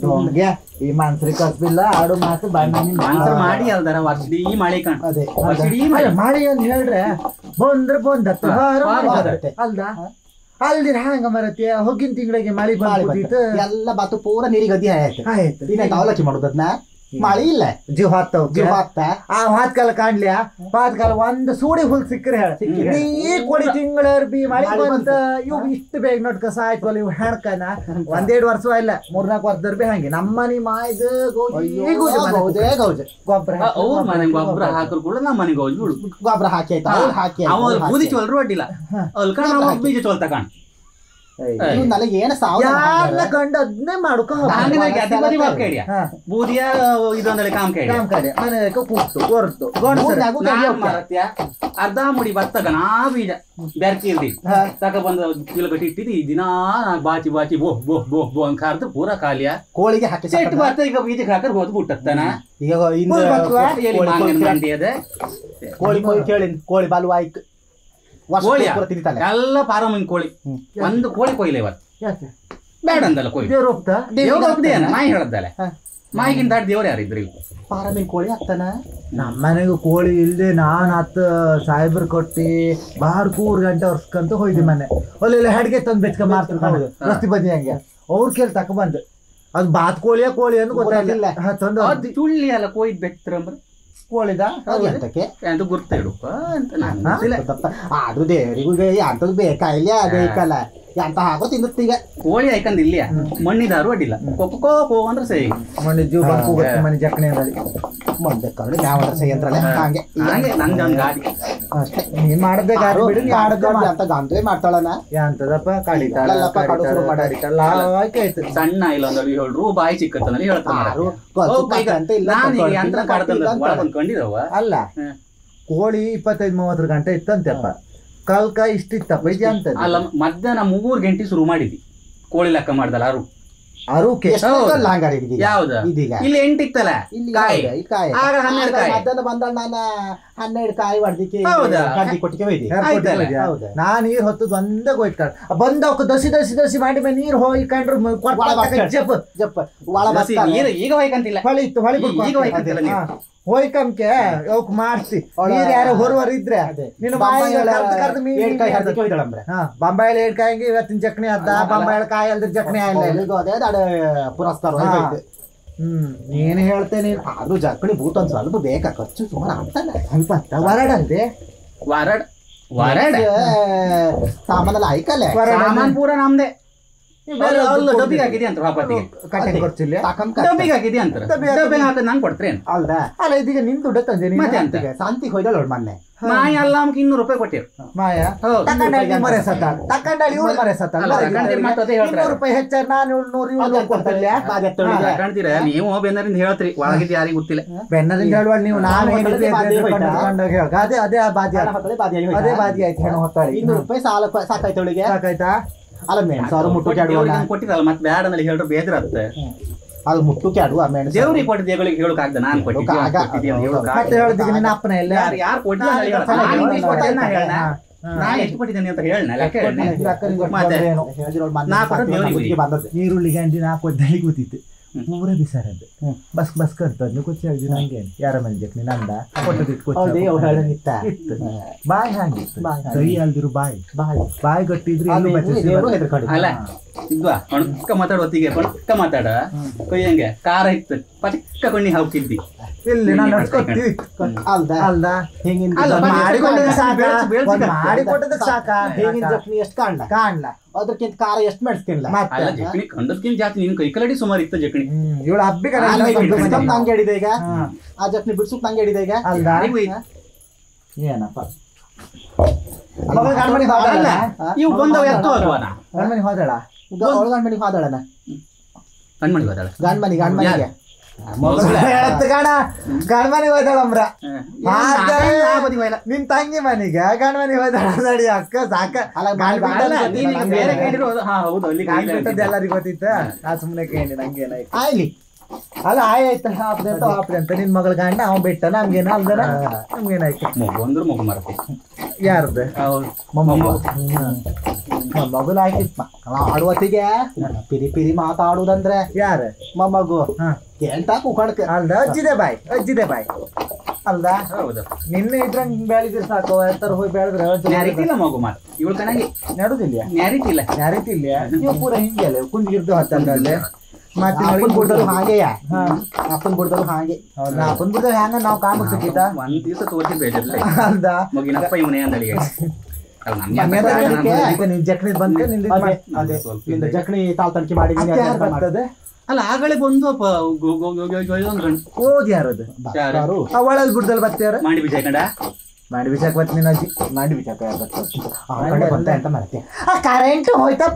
ನಮ್ಗೆ ಈ ಮನ್ಸರಿ ಕಸ್ಬಿಲ್ಲ ಆಡು ಮಾತು ಮನ್ಸರ್ ಮಾಡಿ ಅಲ್ದಾರ ವರ್ಷಡೀ ಮಳೆ ಕಾಣ ಅದೇ ವರ್ಷಡೀ ಮಾಡಿ ಅಂತ ಹೇಳ್ರೆ ಬಂದ್ರೆ ಬಂದತ್ತ ಅಲ್ದ ಅಲ್ದಿರ ಹಂಗ ಮರತಿ ಹೋಗಿನ ತಿಂಗಳಿಗೆ ಮಳಿ ಬಂದಿತ್ತು ಎಲ್ಲ ಬಾತು ಪೂರ ನೀರಿಗೆ ಗದ್ದಿ ಆಯ್ತು ಆಯ್ತು ಈಗ ಅವಲಕ್ಕಿ ಮಾಡೋದನ್ನ ಮಳಿ ಇಲ್ಲ ಜೀವ ಹಾಕ್ತಾವ ಜೀವ ಹಾಕ್ತ ಆ ಹಾತ್ ಕಾಲ ಕಾಣ್ಲಿಯ ಪಾತ್ ಕಾಲ ಒಂದ್ ಸೂಡಿ ಹುಲ್ ಸಿಕ್ಕರೆ ಹೇಳ ಈ ಕೊಡಿ ತಿಂಗಳ ಬಿ ಮಳಿ ಬಂತ ಇವ್ ಇಷ್ಟು ಬೇಗ ನೋಡ್ಕ ಸಾಯ್ತವಲ್ಲ ಇವ್ ಹೆಣ್ಕನ ಒಂದೆರಡು ವರ್ಷ ಇಲ್ಲ ಮೂರ್ನಾಲ್ಕು ವರ್ಷದರ್ ಬಿ ಹಂಗೆ ನಮ್ಮನಿ ಮಾಯ್ದು ಗೌಜೆ ಗೌಜೆ ಗೊಬ್ಬರ ಅವ್ರ ಮನೆ ಗೊಬ್ಬರ ಹಾಕರ್ ಕೂಡ ನಮ್ಮ ಮನೆ ಗೌಜ್ ಬಿಡು ಗೊಬ್ಬರ ಹಾಕಿ ಆಯ್ತು ಅವ್ರು ಹಾಕಿ ಅವ ಬೂದಿ ಚೊಲ್ರು ಅಡ್ಡಿಲ್ಲ ಅಲ್ಕ ನಾವು ಬೀಜ ಚೊಲ್ತ ಕಾಣ ನನಗೆ ಏನು ಯಾರನ್ನ ಕಂಡು ಅದನ್ನೇ ಮಾಡ್ಕೊ ಬೂದಿಯ ಇದೊಂದಳೆ ಕಾಮ್ ಕೈ ಕಾಮ್ ಕಡೆ ಮನೆ ಕೂತು ಹೊರತು ಅರ್ಧ ಮುಡಿ ಬತ್ತಗ ನಾ ಬೀಜ ಬೆರ್ಕಿ ಇಲ್ದಿ ತಕ ಬಂದ ಕಿಲಗಟ್ಟಿ ಇಟ್ಟಿದ್ದು ಈ ದಿನ ಬಾಚಿ ಬಾಚಿ ಬೋಹ್ ಬೋಹ್ ಬೋಹ್ ಬೋ ಅಂತ ಕರ್ದು ಪೂರ ಖಾಲಿಯ ಕೋಳಿಗೆ ಹಾಕಿ ಸೆಟ್ ಬರ್ತ ಈಗ ಬೀಜಕ್ಕೆ ಹಾಕರ್ ಹೋದ್ ಬಿಟ್ಟತ್ತನ ಈಗ ಮಂಡಿ ಅದ ಕೋಳಿ ಕೋಳಿ ಕೇಳಿ ಕೋಳಿ ಬಾಲು ಆಯ್ತು ಎಲ್ಲ ಪಾರಮಿನ್ ಕೋಳಿ ಒಂದು ಕೋಳಿ ಕೊಯ್ಲೆ ಇವತ್ತು ಬೇಡ ಅಂತಲ್ಲ ಕೊಯ್ ದೇವ್ರ ಹೋಗ್ತಾ ದೇವ್ರ ಹೋಗ್ದೇನ ನಾಯಿ ಹೇಳದ್ದಲ್ಲ ಮಾಯಿಗಿಂತ ದಾಟ್ ದೇವ್ರು ಯಾರಿದ್ರಿ ಪಾರಮಿನ್ ಕೋಳಿ ಆಗ್ತಾನ ನಮ್ಮ ಮನೆಗೂ ಕೋಳಿ ಇಲ್ದೆ ನಾನ್ ಹತ್ತು ಸಾಹೇಬ್ರು ಕೊಟ್ಟಿ ಬಾರ್ ಮೂರ್ ಗಂಟೆ ವರ್ಷಕ್ಕಂತ ಹೋಯ್ದಿ ಮನೆ ಒಳ್ಳೆ ಹೆಡ್ಗೆ ತಂದು ಬೆಚ್ಕ ಮಾರ್ತಾರೆ ರಸ್ತೆ ಬದಿ ಹಂಗೆ ಅವ್ರ ಕೇಳಿ ತಕ ಬಂದು ಅದು ಬಾತ್ ಕೋಳಿಯ ಕೋಳಿ ಅಂತ ಗೊತ್ತಾಗಿಲ್ಲ ತಂದು ಚುಳ್ಳಿ ಅಲ್ಲ ಕೊಯ್ದು ಬೆತ್ತರಂಬ್ರೆ ಕೋಳಿದ ಎಂತಕ್ಕೆ ಅಂತ ಗುರ್ತಿಡುಪ್ಪ ಅಂತ ಆದ್ರೂ ದೇವರಿಗೂ ಅಂತದ್ದು ಬೇಕಾಯಿಲ್ಲ ಬೇಕಲ್ಲ ಎಂತ ಹಾಕೋ ತಿನ್ನುತ್ತೀಗ ಕೋಳಿ ಐಕಂದ್ ಇಲ್ಲಿಯ ಮಣ್ಣಿದಾರು ಅಡ್ಡಿಲ್ಲ ಕೊಕ್ಕೋ ಕೋ ಅಂದ್ರೆ ಸೈ ಮಣ್ಣಿ ಜೀವ ಬಂಕು ಮನೆ ಜಕ್ಕಣೆ ಅಂದಲ್ಲಿ ಮುಂದೆ ಕರಡಿ ನಾವು ಸೈ ಅಂತ್ರಲ್ಲ ಹಾಗೆ ಹಾಗೆ ನಂಗೆ ಒಂದು ಗಾಡಿ ಅಷ್ಟೇ ನೀನ್ ಮಾಡದೆ ಗಾಡಿ ಬಿಡು ನೀ ಆಡದೆ ಅಂತ ಗಾಂಧಿ ಮಾಡ್ತಾಳನ ಎಂತದಪ್ಪ ಕಡಿತಾಳಲ್ಲಪ್ಪ ಕಡಸರು ಮಾಡಾಡಿತಾಳ ಆಯ್ತು ಸಣ್ಣ ಇಲ್ಲ ಒಂದು ಏಳು ಬಾಯಿ ಚಿಕ್ಕತ್ತನಲ್ಲಿ ಹೇಳ್ತಾರೆ ಅಂತ ಇಲ್ಲ ನಾನು ಯಂತ್ರ ಕಾಡ್ತಂದ ಕಂಡಿರವ ಅಲ್ಲ ಕೋಳಿ ಇಪ್ಪತ್ತೈದು ಮೂವತ್ತು ಗಂಟೆ ಇತ್ತಂತೆಪ್ಪ ಕಲ್ಕ ಇಷ್ಟಿತ್ತಪ್ಪ ಇದು ಅಂತ ಅಲ್ಲ ಮಧ್ಯಾಹ್ನ ಮೂರ್ ಗಂಟೆ ಶುರು ಮಾಡಿದ್ವಿ ಕೋಳಿ ಲೆಕ್ಕ ಮಾಡ್ದಲ್ಲ ಅರು ಅರುಕೆ ಯಾವ್ದ ಇಲ್ಲಿ ಎಂಟಿತ್ತಲ್ಲ ಮಧ್ಯಾಹ್ನ ಬಂದ ನಾನು ಹನ್ನೆರಡು ಕಾಯಿ ಹೊಡ್ದಿಕ್ಕೆ ಗಾಡಿ ಕೊಟ್ಟಿಗೆ ಹೋಯ್ದಿ ನಾನ್ ನೀರ್ ಹೊತ್ತದ್ ಒಂದೇ ಹೋಯ್ತು ಬಂದ ದಸಿ ದಸಿ ದಸಿ ಮಾಡಿ ಮೇಲೆ ನೀರ್ ಹೋಯ್ಕೊಂಡ್ರು ಜಪ್ ಜಪ್ಪ ಈಗ ಹೋಯ್ಕಂತಿಲ್ಲ ಹೊಳಿ ಇತ್ತು ಹೊಳಿ ಈಗ ಹೋಯ್ಕಂತಿಲ್ಲ ಹೋಯ್ಕಂಕೆ ಅವಕ್ ಮಾಡ್ತಿ ನೀರ್ ಯಾರೋ ಹೊರವರ್ ಇದ್ರೆ ನೀನು ಬಾಂಬಾಯಲ್ಲಿ ಏಡ್ ಕಾಯಿಗೆ ಇವತ್ತಿನ ಚಕ್ನಿ ಅದ್ದ ಬಾಂಬಾಯಲ್ಲಿ ಕಾಯಿ ಅಲ್ದ್ರ ಚಕ್ನಿ ಅದ ಪುರಸ್ಕಾರ ಹ್ಮ್ ನೀನ್ ಹೇಳ್ತೇನೆ ಆದ್ರೂ ಜಕ್ಣಿ ಭೂತ ಒಂದ್ ಸ್ವಲ್ಪ ಬೇಕಾ ಖರ್ಚು ಸುಮಾರು ಆಗ್ತಾನೆ ಸ್ವಲ್ಪ ವರಡಂತೆ ವರಡ್ ವರಡ್ ಸಾಮಾನೆಲ್ಲ ಐಕಲ್ಲ ಸಾಮಾನ್ ಪೂರ ನಮ್ದೆ ಡಬ್ಬಿಗೆ ಹಾಕಿದೆ ಅಂತ ಕಟ್ಟೆ ಖರ್ಚಿಲ್ಲ ಡಬ್ಬಿಗೆ ಹಾಕಿದೆ ಅಂತ ಡಬ್ಬಿಗೆ ಹಾಕದ್ ನಂಗೆ ಕೊಡ್ತೇನೆ ಅಲ್ದ ಅಲ್ಲ ಇದೀಗ ನಿನ್ ದುಡ್ಡ ತಂದೆ ಮತ್ತೆ ಅಂತ ಶಾಂತಿ ಹೋಯ್ದಳ ಮೊನ್ನೆ ಮಾಯ ಅಲ್ಲ ನಮ್ಗೆ ಇನ್ನೂರು ರೂಪಾಯಿ ಕೊಟ್ಟಿರು ಮಾಯ ತಕೊಂಡಾಳಿ ಮರೆ ಸತ್ತ ತಕೊಂಡಾಳಿ ಇವಳು ಮರೆ ಸತ್ತ ಇನ್ನೂರು ರೂಪಾಯಿ ಹೆಚ್ಚ ನಾನು ನೂರು ಇವಳು ಕೊಡ್ತಲ್ಲ ಕಾಣ್ತೀರ ನೀವು ಬೆನ್ನರಿಂದ ಹೇಳ್ತೀರಿ ಒಳಗಿದ್ದು ಯಾರಿಗೂ ಗೊತ್ತಿಲ್ಲ ಬೆನ್ನರಿಂದ ಹೇಳುವ ನೀವು ನಾನು ಅದೇ ಅದೇ ಬಾದಿ ಅದೇ ಬಾದಿ ಆಯ್ತು ಹೆಣ್ಣು ಹೊತ್ತಾಳಿ ಇನ್ನೂರು ರೂಪಾಯಿ ಸಾಲ ಸಾಕಾಯ್ತು ಅವಳಿಗೆ ಸಾಕಾಯ್ತಾ ಅಲ್ಲ ಮೆಣಸು ಅವ್ರು ಮುಟ್ಟು ಕ್ಯಾಡುವ ಕೊಟ್ಟಿರಲ್ಲ ಮತ್ತೆ ಬ್ಯಾಡ ಅಂದ್ರೆ ಹೇಳ್ರು ಬೇಜಾರತ್ತೆ ಅದು ಮುಟ್ಟು ಕ್ಯಾಡುವ ಮೆಣಸು ದೇವ್ರಿಗೆ ಕೊಟ್ಟಿದ್ದ ದೇವಳಿಗೆ ಹೇಳಕ್ ಆಗ್ದ ನಾನು ಮತ್ತೆ ಹೇಳ್ದಿಗೆ ನಿನ್ನ ಅಪ್ಪನ ಎಲ್ಲ ಯಾರು ಕೊಟ್ಟಿಲ್ಲ ನಾನು ಎಷ್ಟು ಕೊಟ್ಟಿದ್ದೇನೆ ಅಂತ ಹೇಳ ನೀರುಳ್ಳಿ ಗಂಡಿ ನಾಲ್ಕು ಒದ್ದಲಿ ಕೂತಿತ್ತು ಪೂರ ಬಿಸಾರದ್ದು ಬಸ್ ಬಸ್ ಕರ್ತದ್ದು ಕೊಚ್ಚಿ ಹೇಳ್ದಿ ನಂಗೆ ಯಾರ ಮನೆ ಜಕ್ನಿ ನಂದ ಕೊಟ್ಟದಿತ್ತು ಬಾಯಿ ಹಾಗಿತ್ತು ಕೈ ಅಲ್ದಿರು ಬಾಯಿ ಬಾಯಿ ಬಾಯಿ ಗಟ್ಟಿದ್ರು ಅಲ್ಲ ಇದ್ವಾ ಪಣಕ್ಕ ಮಾತಾಡೋತ್ತಿಗೆ ಪಣಕ್ಕ ಮಾತಾಡ ಕೊಯ್ಯಂಗೆ ಖಾರ ಇತ್ತು ಪಚಕ್ಕ ಕಣ್ಣಿ ಹಾಕಿದ್ದಿ ಇಲ್ಲಿ ನಾನು ನಡ್ಸ್ಕೊತೀವಿ ಅಲ್ದ ಅಲ್ದ ಹೆಂಗಿನ ಮಾಡಿಕೊಟ್ಟದಕ್ಕೆ ಸಾಕ ಹೆಂಗಿನ ಜಕ್ನಿ ಎಷ್ಟು ಕಾಣ್ಲ ಕಾಣ್ಲ ಅದಕ್ಕಿಂತ ಖಾರ ಎಷ್ಟು ಮೆಣಸ್ತಿನ್ಲ ಅಲ್ಲ ಜಕ್ನಿ ಕಂಡದ್ಕಿಂತ ಜಾಸ್ತಿ ನಿನ್ ಕೈ ಕಲಡಿ ಸುಮಾರು ಇತ್ತು ಜಕ್ನಿ ಇವಳು ಹಬ್ಬಿ ನಂಗೆ ಹಿಡಿದೆ ಈಗ ಆ ಜಕ್ನಿ ಬಿಡ್ಸುಕ್ ನಂಗೆ ಹಿಡಿದೆ ಈಗ ಅಲ್ದ ಏನಪ್ಪ ಇವು ಬಂದವ ಎತ್ತು ಅಲ್ವಾನ ಗಂಡ್ಮನಿ ಹೋದಳ ಗಂಡ್ಮನಿಗೆ ಹೋದಳನ ಗಂಡ್ಮನಿಗೆ ಹೋದಳ ಗಂಡ್ಮನಿ ಗಂಡ್ಮನಿಗೆ ಗಣ ಗಂಡ್ಮನಿ ಹೋದಳಮ್ರ ನಿನ್ ತಂಗಿ ಮನಿಗೆ ಗಂಡ್ಮನಿ ಹೋದಳ ನಡಿ ಅಕ್ಕ ಸಾಕ ಎಲ್ಲರಿಗೂ ಗೊತ್ತಿತ್ತ ನಾ ಸುಮ್ನೆ ಕೇಳಿ ನಂಗೇನಾಯ್ತು ಆಯ್ಲಿ ಅಲ್ಲ ಆಯ್ತು ಹಾಪ್ದೆ ಅಂತ ಹಾಪ್ದೆ ಅಂತ ನಿನ್ ಮಗಳ ಗಂಡ ಅವ್ ಬಿಟ್ಟ ನಮ್ಗೇನ ಅಲ್ದನ ನಮ್ಗೇನಾಯ್ತು ಮಗು ಅಂದ್ರೆ ಮಗು ಮರತಿ ಯಾರ್ದು ಮೊಮ್ಮಗು ಆಯ್ತಿತ್ ಆಡುವತ್ತಿಗೆ ಪಿರಿ ಪಿರಿ ಮಾತಾಡುದಂದ್ರೆ ಯಾರು ಮೊಮ್ಮಗು ಕೇಳ್ತಾ ಕುಕಣಕ ಅಲ್ದ ಅಜ್ಜಿದೆ ಬಾಯ್ ಅಜ್ಜಿದೆ ಬಾಯ್ ಅಲ್ದ ನಿನ್ನೆ ಇದ್ರಂಗ್ ಬೆಳೆದ್ರೆ ಸಾಕು ತರ ಹೋಗಿ ಬೆಳೆದ್ರೆ ನ್ಯಾರಿತಿಲ್ಲ ಮಗು ಮಾತು ಇವಳು ಕಣಂಗೆ ನಡುದಿಲ್ಲ ನ್ಯಾರಿತಿಲ್ಲ ನ್ಯಾರಿತಿಲ್ಲ ನೀವು ಪೂರ ಹಿಂಗೆ ಅಲ್ಲ ಕುಂದಿರ್ದು ಹತ್ತಂದ್ರೆ ಮತ್ತೆ ಅಪ್ಪನ್ ಬಿಡ್ದಲು ಹಾಗೆಯ ಅಪ್ಪನ್ ಬಿಡ್ದಲು ಹಾಗೆ ಅಪ್ಪನ್ ಬಿಡ್ದ ಹ್ಯಾಂಗ ನಾವು ಕಾಮಕ್ ಸಿಕ್ಕಿದ್ದ ಒಂದ್ ದಿವಸ ತೋರಿಸಿ ಬೇಜಲ್ಲ ಅಲ್ದ ಮಗಿನಪ್ಪ ಇವನೇ ಅಂದಳಿಗೆ ನಿನ್ ಜಕ್ನಿ ಬಂದ್ರೆ ನಿಂದ ಜಕ್ನಿ ತಾಳ್ ತಣಿಕೆ ಮಾಡಿ ಬರ್ತದೆ ಅಲ್ಲ ಆಗಲೇ ಬಂದು ಓದ್ ಯಾರದು ಅವಳಲ್ಲಿ ಬಿಡ್ದಲ್ಲಿ ಬರ್ತಾರ ಮಾಡಿ ಬಿಜಾಯ ಕಂಡ ಮಾಡಿ ಬಿಸಾಕ್ ಬತ್ ನಿನ್ನ ಅಜ್ಜಿ ಮಾಡಿ ಬಿಸಾಕ ಅಂತ ಮಾಡ್ತೀಯ ಕರೆಂಟ್ ಹೋಯ್ತಪ್ಪ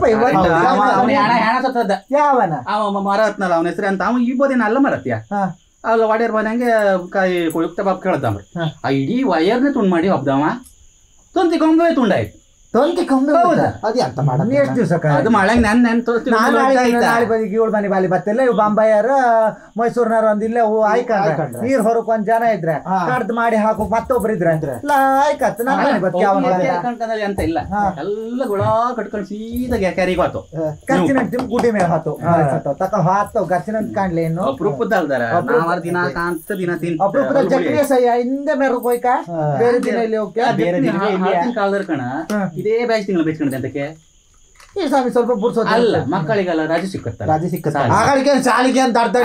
ಯಾವನ ಅವ ಮರ ಹತ್ನಲ್ಲ ಅವನ ಹೆಸರು ಅಂತ ಅವ ಈ ಬೋದೇನ ಅಲ್ಲ ಮರತ್ಯ ಅಲ್ಲ ವಾಡ್ಯಾರ ಬಂದಂಗೆ ಕಾಯಿ ಕೊಯುಕ್ತ ಬಾಬ್ ಕೇಳದ್ದವ್ರಿ ಆ ಇಡೀ ವಯರ್ನೇ ತುಂಡ್ ಮಾಡಿ ಹಬ್ದವ ತೊಂತಿ ಕೊಂಬೆ ತುಂಡಾಯ್ತು ತೊಂತಿ ಕೊಂಬೆ ಅದು ಅಂತ ಮಾಡ ಎಷ್ಟು ದಿವಸ ಅದು ಮಾಡಂಗ್ ನನ್ ನೆನ್ ನಾಳೆ ಬದಿಗೆ ಏಳು ಮನೆ ಬಾಲಿ ಬತ್ತಿಲ್ಲ ಇವ್ ಬಾಂಬಾಯರ್ ಮೈಸೂರಿನಾರ ಒಂದಿಲ್ಲ ಆಯ್ಕಂಡ್ರೆ ನೀರ್ ಹೊರಕ್ ಒಂದ್ ಜನ ಇದ್ರೆ ಕಡ್ದು ಮಾಡಿ ಹಾಕು ಮತ್ತೊಬ್ರು ಇದ್ರೆ ಆಯ್ಕತ್ ನಾನು ಅಂತ ಇಲ್ಲ ಎಲ್ಲ ಗುಳ ಕಟ್ಕೊಂಡು ಸೀದಾ ಕ್ಯಾರಿಗೆ ಹೋತು ಖರ್ಚಿನ ಗುಡ್ಡಿ ಮೇಲೆ ಹಾತು ತಕ ಹಾತು ಖರ್ಚಿನ ಕಾಣ್ಲಿ ಏನು ಅಪರೂಪದ ಅಲ್ದಾರ ನಾವಾರ ದಿನ ಕಾಂತ ದಿನ ತಿನ್ ಅಪರೂಪದ ಜಕ್ರಿಯ ಸಹ್ಯ ಹಿಂದೆ ಮೇರೆ ಹೋಯ್ಕ ಬೇರೆ ದಿನ ಇಲ್ಲಿ ಹೋಗ್ಯ ಕಾಲದರ್ ಕಣ ಇದೇ ಬ್ಯಾಚ್ ತಿಂಗಳು ಬೆಚ್ಕೊಂಡೆ ಅಂತಕ್ಕೆ ಈ ಸ್ವಾಮಿ ಸ್ವಲ್ಪ ಬುರ್ಸೋ ಅಲ್ಲ ಮಕ್ಕಳಿಗೆಲ್ಲ ರಾಜು ಸಿಕ್ಕತ್ತ ರಾಜು ಸಿಕ್ಕತ್ತ ಆಗಳಿಗೆ ಶಾಲಿಗೆ ಅಂತ ಅರ್ಧ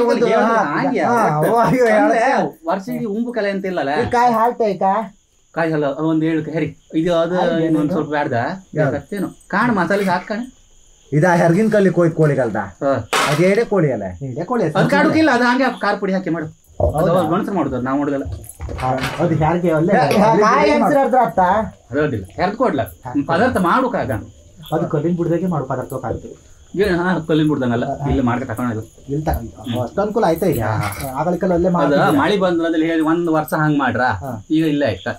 ವರ್ಷ ಇಡೀ ಉಂಬು ಕಲೆ ಅಂತ ಇಲ್ಲಲ್ಲ ಕಾಯಿ ಹಾಲ್ತೈಕ ಕಾಯಿ ಹಲ್ಲ ಒಂದ್ ಏಳು ಹೆರಿ ಇದು ಅದು ಇನ್ನೊಂದ್ ಸ್ವಲ್ಪ ಬ್ಯಾಡ್ದ ಕಾಣ ಮಸಾಲಿಗೆ ಹಾಕಣ ಇದ ಹೆರ್ಗಿನ ಕಲ್ಲಿ ಕೊಯ್ದು ಕೋಳಿಗಲ್ದ ಅದೇ ಎಡೆ ಕೋಳಿ ಅಲ್ಲ ಎಡೆ ಕೋಳಿ ಅದು ಕಾಡುಕಿಲ್ಲ ಅದು ಹಂಗೆ ಖಾರ ಪುಡಿ ಹಾಕಿ ಮಾಡು ಗಣಸರ್ ಮಾಡುದು ನಾವು ಮಾಡುದಲ್ಲ ಅದು ಯಾರಿಗೆ ಅತ್ತ ಅದಿಲ್ಲ ಹೆರ್ದು ಕೊಡ್ಲ ಪದಾರ್ಥ ಮಾಡುಕಾಗ ಅದು ಕಲ್ಲಿನ ಬಿಡ್ದಾಗೆ ಮಾಡು ಪದಾರ್ಥ ಆಗ್ತದೆ ಹಾ ಕಲ್ಲಿನ ಬಿಡ್ದಂಗಲ್ಲ ಇಲ್ಲಿ ಮಾಡ್ಕ ತಗೊಂಡು ಇಲ್ಲ ಅಷ್ಟು ಅನುಕೂಲ ಆಯ್ತಾ ಈಗ ಆಗಲಿಕ್ಕೆಲ್ಲ ಅಲ್ಲೇ ಅದ ಮಳಿ ಬಂದ್ರಲ್ಲಿ ಹೇಳಿ ಒಂದ್ ವರ್ಷ ಹಂಗ್ ಮಾಡ್ರ ಈಗ ಇಲ್ಲ ಆಯ್ತಾ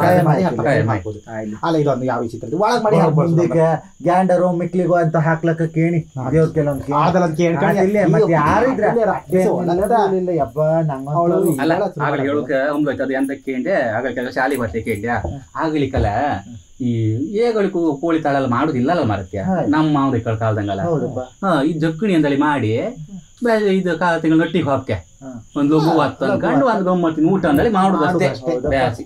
ಅಲ್ಲ ಇದೊಂದು ಯಾವ ಚಿತ್ರ ಒಳಗ್ ಮಾಡಿ ಮುಂದಕ್ಕೆ ಗ್ಯಾಂಡರು ಮಿಕ್ಲಿಗೋ ಅಂತ ಹಾಕ್ಲಕ್ಕ ಕೇಣಿ ದೇವ್ರ ಕೆಲವೊಂದು ಅಲ್ಲ ಆಗಲಿ ಹೇಳಕ ಒಂಬತ್ತು ಅದು ಎಂತ ಕೇಂಡೆ ಆಗಲಿಕ್ಕೆಲ್ಲ ಶಾಲೆ ಬರ್ತೆ ಕೇಂಡ್ಯ ಆಗ್ಲಿಕ್ಕಲ್ಲ ಈ ಏಗಳಿಗೂ ಕೋಳಿ ತಾಳೆಲ್ಲ ಮಾಡುದಿಲ್ಲಲ್ಲ ಮರತ್ಯ ನಮ್ಮ ಮಾವನ ಕಾಲದಂಗಲ್ಲ ಹ ಈ ಜಕ್ಕಣಿ ಅಂತೇಳಿ ಮಾಡಿ ಇದು ಕಾಲ ತಿಂಗಳು ನಟ್ಟಿಗೆ ಹೋಗ್ಕೆ ಒಂದ್ ಲಘು ಹತ್ತು ಅನ್ಕೊಂಡು ಒಂದ್ ಗಮ್ಮತ್ತಿನ ಊಟ ಅಂತೇಳಿ ಮಾಡುದು ಅಷ್ಟೇ ಬ್ಯಾಸಿ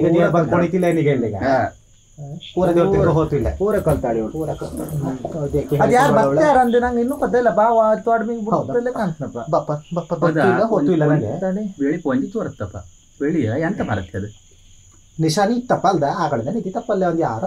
ಪೂರ ದೇವ್ರ ಹೋತಿಲ್ಲ ಪೂರ ಕಲ್ತಾಳಿ ಅದ್ ಯಾರು ಬರ್ತಾರ ಅಂದ್ರೆ ನಂಗೆ ಇನ್ನೂ ಗೊತ್ತಿಲ್ಲ ಬಾವ ತೋಡ್ಮಿಂಗ್ ಬಿಡ್ತಲ್ಲ ಕಾಣ್ತನಪ್ಪ ಬಪ್ಪ ಬಪ್ಪ ಬರ್ತಿಲ್ಲ ಹೋತಿಲ್ಲ ನಂಗೆ ಬೆಳಿ ಪೊಂಜಿ ತೋರತ್ತಪ್ಪ ಬೆಳಿಯ ಎಂತ ಮರತ್ತೆ ಅದು ನಿಶಾನಿ ತಪ್ಪಲ್ದ ಆ ಕಡೆ ನಿಧಿ ತಪ್ಪಲ್ಲ ಒಂದ್ ಯಾರು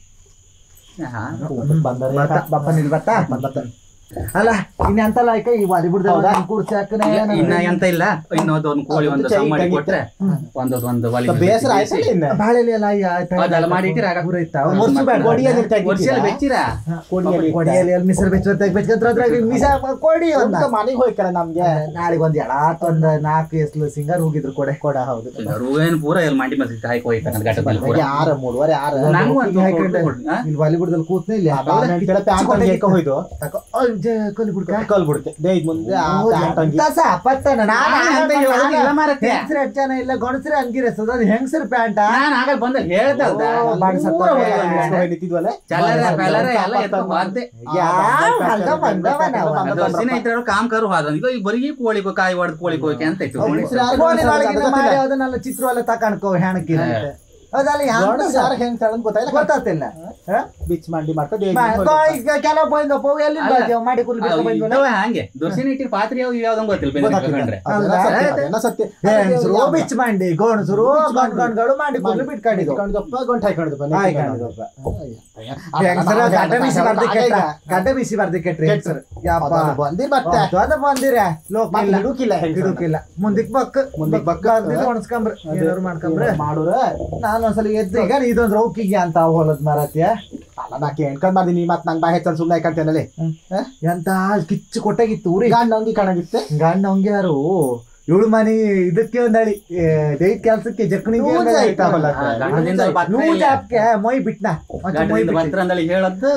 ಬಂದ ಬಪ್ಪ ನಿಲ್ ಬತ್ತ ಬಂದ ಅಲ್ಲ ಇನ್ನ ಅಂತಲ್ಲ ಆಯ್ಕ ಈ ವಾಲಿ ಬಿಡ್ದ ಕೂರ್ಸಿ ಹಾಕನೆ ಇನ್ನ ಎಂತ ಇಲ್ಲ ಇನ್ನೊಂದು ಒಂದು ಕೋಳಿ ಒಂದು ಮಾಡಿ ಕೊಟ್ರೆ ಒಂದೊಂದು ಒಂದು ವಾಲಿ ಬೇಸರ ಆಯ್ತಲ್ಲ ಇನ್ನ ಬಾಳೆಲೆ ಎಲ್ಲ ಅದೆಲ್ಲ ಮಾಡಿ ಇಟ್ಟಿರ ಆಗ ಪೂರ ಇತ್ತ ವರ್ಷ ಬೇಡ ಕೊಡಿಯಲ್ಲಿ ವರ್ಷದಲ್ಲಿ ಬೆಚ್ಚಿರ ಕೊಡಿಯಲ್ಲಿ ಕೊಡಿಯಲ್ಲಿ ಅಲ್ಲಿ ಮಿಸರ್ ಬೆಚ್ಚ ಬೆಚ್ಚಕಂತ್ರ ಅದ್ರಾಗ ಮಿಸ ಕೊಡಿ ಒಂದು ಮನೆಗೆ ಹೋಯ್ಕಲ್ಲ ನಮ್ಗೆ ನಾಳೆಗೆ ಒಂದ್ ಎಳಾತ್ ಒಂದ್ ನಾಲ್ಕು ಎಸ್ಲು ಸಿಂಗರ್ ಹೋಗಿದ್ರು ಕೊಡೆ ಕೊಡ ಹೌದು ರೂವೇನ್ ಪೂರ ಎಲ್ಲಿ ಮಾಡಿ ಮತ್ತೆ ಕಾಯ್ಕ ಹೋಯ್ತಾನ ಘಟ್ಟದಲ್ಲಿ ಪೂರ ಯಾರ ಮೂರುವರೆ ಯಾರ ನಾನು ಒಂದು ಇಲ್ಲಿ ಬಾಲಿವುಡ್ದಲ್ಲಿ ಕೂತ್ನೆ ಇಲ್ಲಿ ಹೋಯ್ತು ಕಲ್ ಬಿಡ್ಕ ಕಲ್ ಬಿಡ್ತೆ ದೇದ್ ಮುಂದೆ ಪತ್ತನ ಹೆಂಗಸ್ರ ಜನ ಇಲ್ಲ ಗಣಸ್ರ ಅಂಗಿರ ಅದು ಹೆಂಗಸರ ಪ್ಯಾಂಟ ನಾನು ಆಗ ಬಂದ ಹೇಳ್ದಲ್ದ ನಿಂತಿದ್ವಲ್ಲ ಕಾಮ್ ಕರು ಹೋದ ಇದು ಬರೀ ಕೋಳಿ ಕಾಯಿ ಹೊಡೆದ್ ಕೋಳಿ ಕೋಯ್ಕೆ ಅಂತ ಇತ್ತು ಅದನ್ನೆಲ್ಲ ಚಿತ್ರ ಎಲ್ಲ ತಕೊಂಡ್ಕೋ ಹೆಣಕಿ ಅದಲ್ಲ ಹೆಂಗ್ ಗೊತ್ತಾಯ್ತು ಗೊತ್ತಾಗ್ತಿಲ್ಲ ಬಿಚ್ ಮಂಡಿ ಮಾಡ್ತಾ ಕೆಲವು ಬಂದಪ್ಪ ಎಲ್ಲಿ ಮಾಡಿ ಹಂಗೆ ದೋಸೆನ ಇಟ್ಟಿ ಪಾತ್ರೆ ಯಾವ್ದಂಗ್ ಗೊತ್ತಿಲ್ಲ ಸತ್ಯ ಬಿಚ್ ಮಂಡಿ ಗೋಣಸರು ಗಂಡ್ಗಂಡ್ಗಳು ಮಾಡಿ ಬಿಟ್ಕೊಂಡಿದ್ದು ಗಂಟೆ ಹಾಕೊಂಡಿದ್ದು ಗಡ್ಡೆ ಬಿಸಿ ಬರ್ದಿ ಕೆಟ್ರಿ ಬಂದಿರ್ ಮತ್ತೆ ಅದ ಬಂದಿರ ಹಿಡುಕಿಲ್ಲ ಹಿಡುಕಿಲ್ಲ ಮುಂದಕ್ ಬಕ್ ಮುಂದಕ್ ಬಕ್ ಒಣಸ್ಕೊಂಬ್ರಿ ಏನಾರು ಮಾಡ್ಕೊಂಬ್ರಿ ಮಾಡುರ ನಾನು ಒಂದ್ಸಲ ಎದ್ದು ಈಗ ಇದೊಂದ್ ರೌಕಿಗೆ ಅಂತ ಹೊಲದ್ ಮರತ್ಯ ಅಲ್ಲ ನಾ ಕೇಳ್ಕೊಂಡ್ ಬಂದಿನಿ ಮತ್ ನಂಗೆ ಬಾ ಹೆಚ್ಚಲ್ ಸುಮ್ಮನೆ ಕಾಣ್ತೇನಲ್ಲಿ ಎಂತ ಕಿಚ್ಚು ಕೊಟ್ಟಾಗಿತ್ತು ಊರಿ ಗಂಡ ಹಂಗಿ ಕಾಣಾಗಿತ್ತೆ ಗಂಡ ಹಂಗೆ ಯಾರು ಇವಳು ಮನಿ ಇದಕ್ಕೆ ಒಂದಳಿ ದೈತ್ ಕೆಲ್ಸಕ್ಕೆ ಜಕ್ಣಿಗೆ ಮೊಯ್ ಬಿಟ್ನ ಬಂದ್ರಂದಳಿ ಹೇಳದ್ದು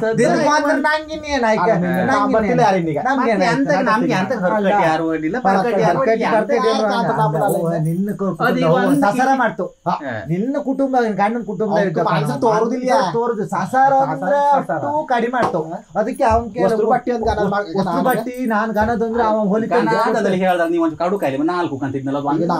ಸಸಾರ ಮಾಡ್ತು ನಿನ್ನ ಕುಟುಂಬ ಗಂಡನ ಕುಟುಂಬ ತೋರುದಿಲ್ಲ ತೋರುದು ಸಸಾರ ಅಂದ್ರೆ ಅಷ್ಟು ಕಡಿಮೆ ಮಾಡ್ತಾವ ಅದಕ್ಕೆ ಅವನ್ ಬಟ್ಟಿ ನಾನ್ ಗನದಂದ್ರೆ ಅವ ಹೊಲಿತಾನೆ ಹೇಳ್ದಾಗ ನೀವು ಒಂದು ಕಡು ಕಾಯಿಲೆ ನಾಲ್ಕು ಕಂತಿದ್ನಲ್ಲ